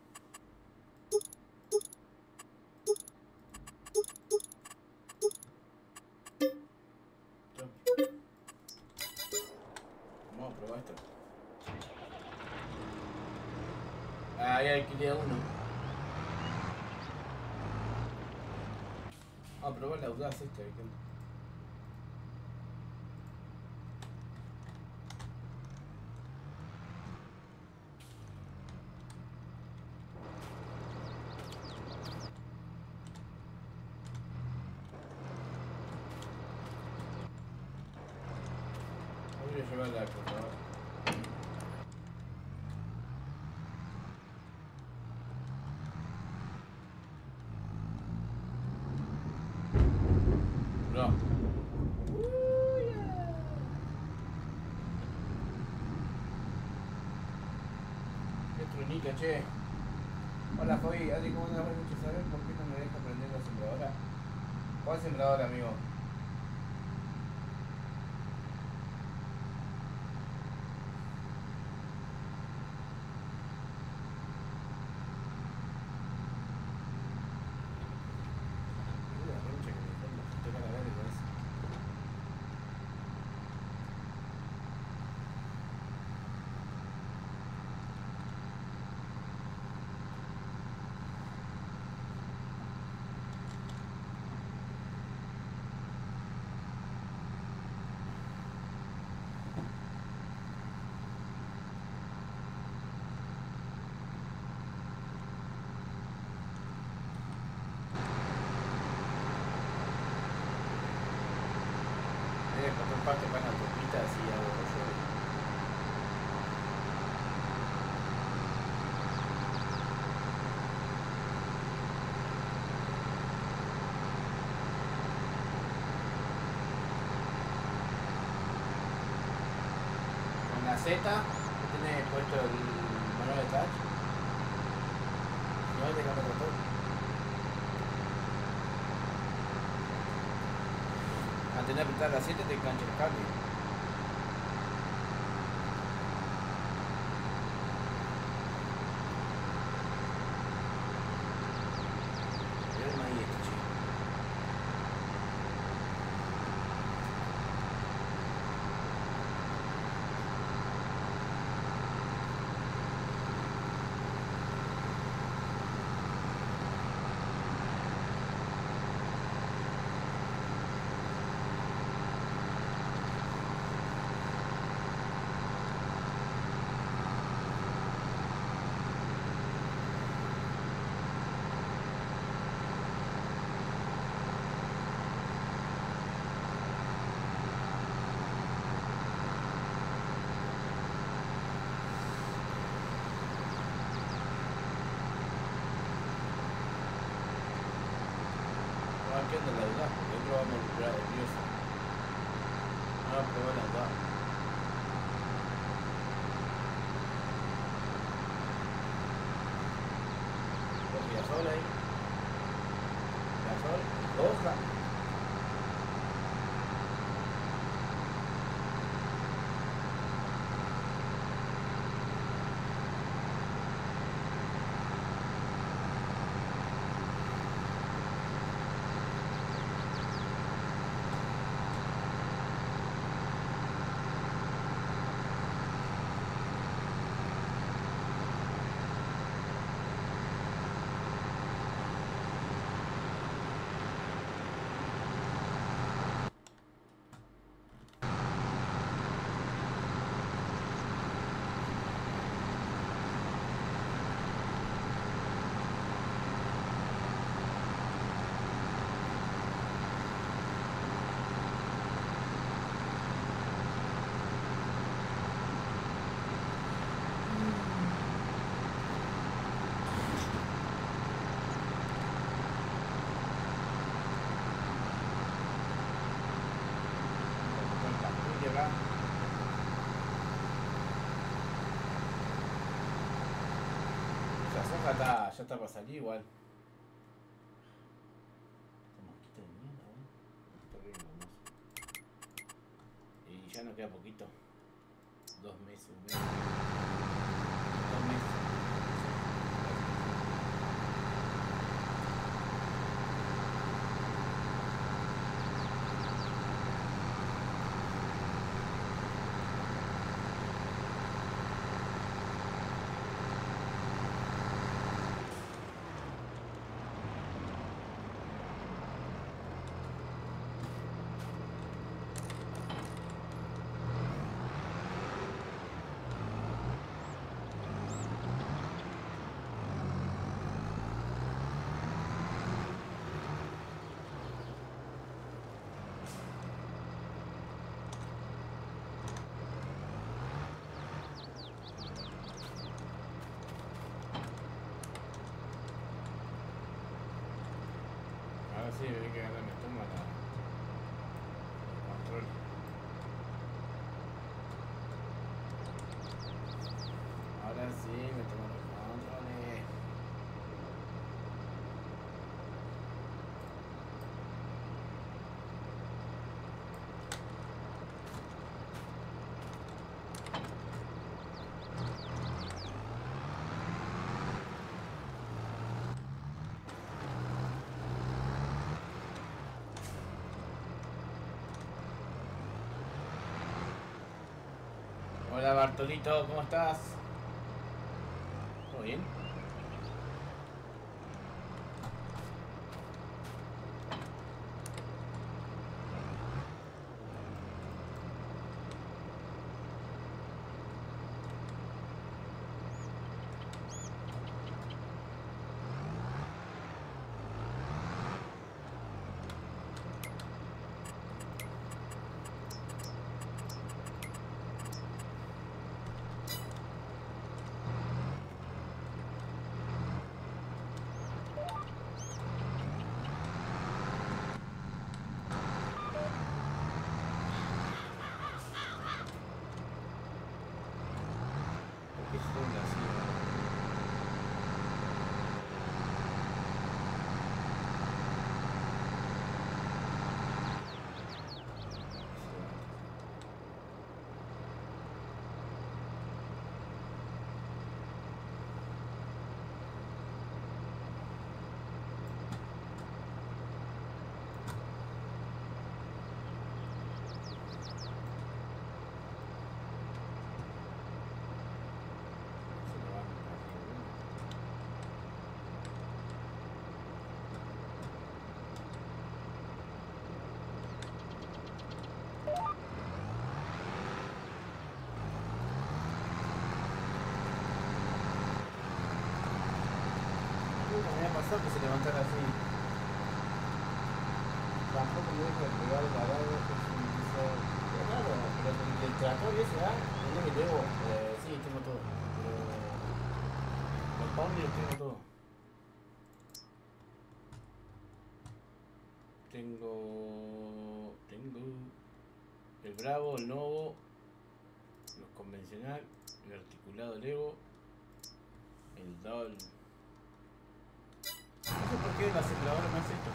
Vamos a probar esto. Ahí alquilé a uno. Vamos a probar la Audaz esta. ¿Qué onda? Voy a llevar la computadora. No. Qué trunita, che. Hola, Joey. Adri, ¿cómo andas? Buenas noches. ¿Sabes por qué no me deja prender la sembradora? ¿Cuál sembradora, amigo? Parte para la copita así hago yo. Con la Z que tiene puesto el manual de touch. No, déjame tratar. Antes de apretar la Z te engancha el cable. Pero no hay esto, chico. ¿Qué onda la duda? Porque otro vamos a recuperar el Dios. Vamos a probar la duda. Los girasol ahí. Girasol, hoja. Acá. La soja está, ya está para salir igual. ya nos queda poquito. Dos meses, un mes. Dos meses. Ahora sí, hay que agarrar la toma la control. Ahora sí, me tomo los controles. Hola Bartolito, ¿cómo estás? ¿Todo bien? ¿Qué son así? Me había pasado que se levantara así. Tampoco me deja pegar el varado, que es un piso. Es raro, pero el, el tractor ese, ah, yo me llevo. Eh, sí, tengo todo. Pero los Pounders tengo todo. Tengo. Tengo. El Bravo, el Novo, los convencional, el articulado Lego, el Doll. No sé por qué el acelerador me hace esto.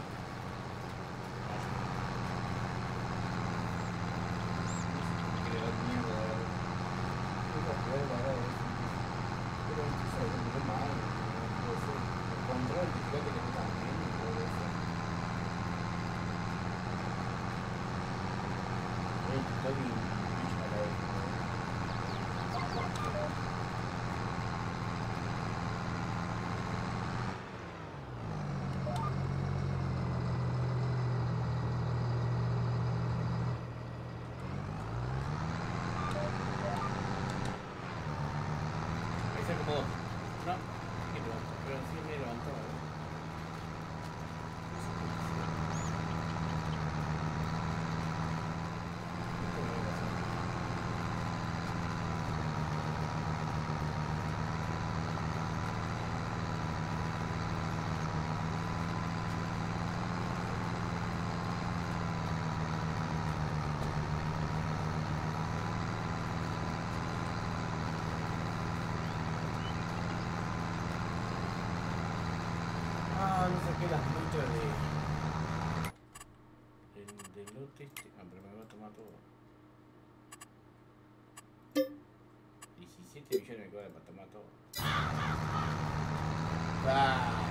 Que le da miedo a ver. Esa prueba, pero eso es muy mal. No puede ser. El control, fíjate que no también, no puede ser. Estoy bien, a la vez. Las muestras de del, del lote este. Ah, pero me voy a tomar todo. veinte millones de dólares para tomar todo. Ah.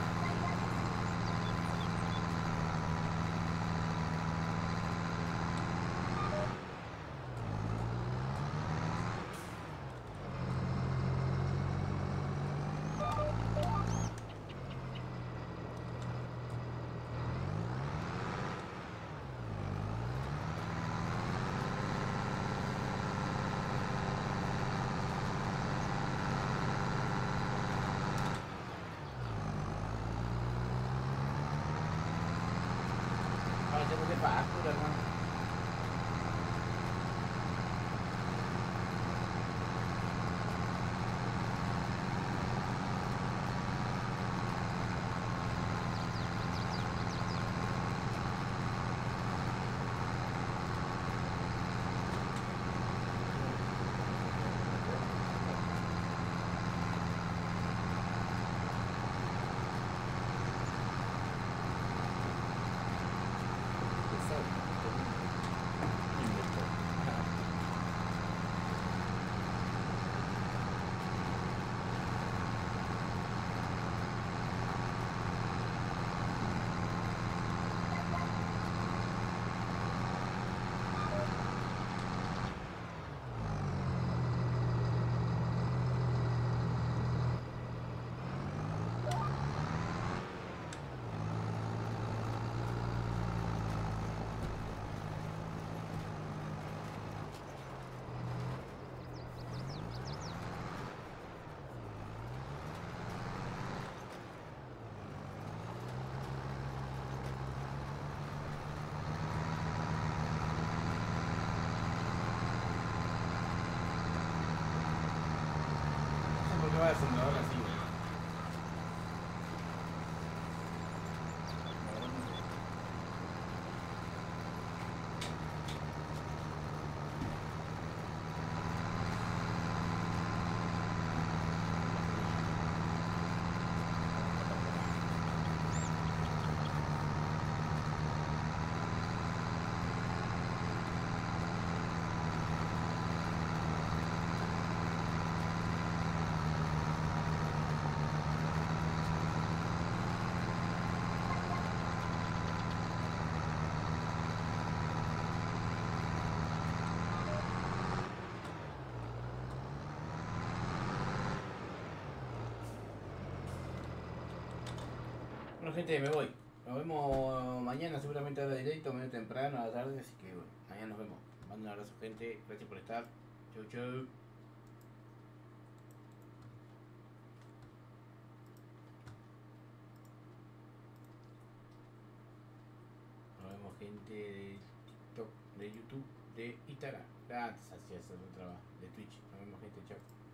Tengo que factura, hermano. Va a descender ahora sí, güey. Bueno, gente, me voy. Nos vemos mañana, seguramente a la directo, medio temprano, a la tarde, así que bueno, mañana nos vemos. Mando un abrazo, gente. Gracias por estar. Chau, chau. Nos vemos, gente de TikTok, de YouTube, de Instagram. Gracias, hacia otro trabajo. De Twitch. Nos vemos, gente. Chau.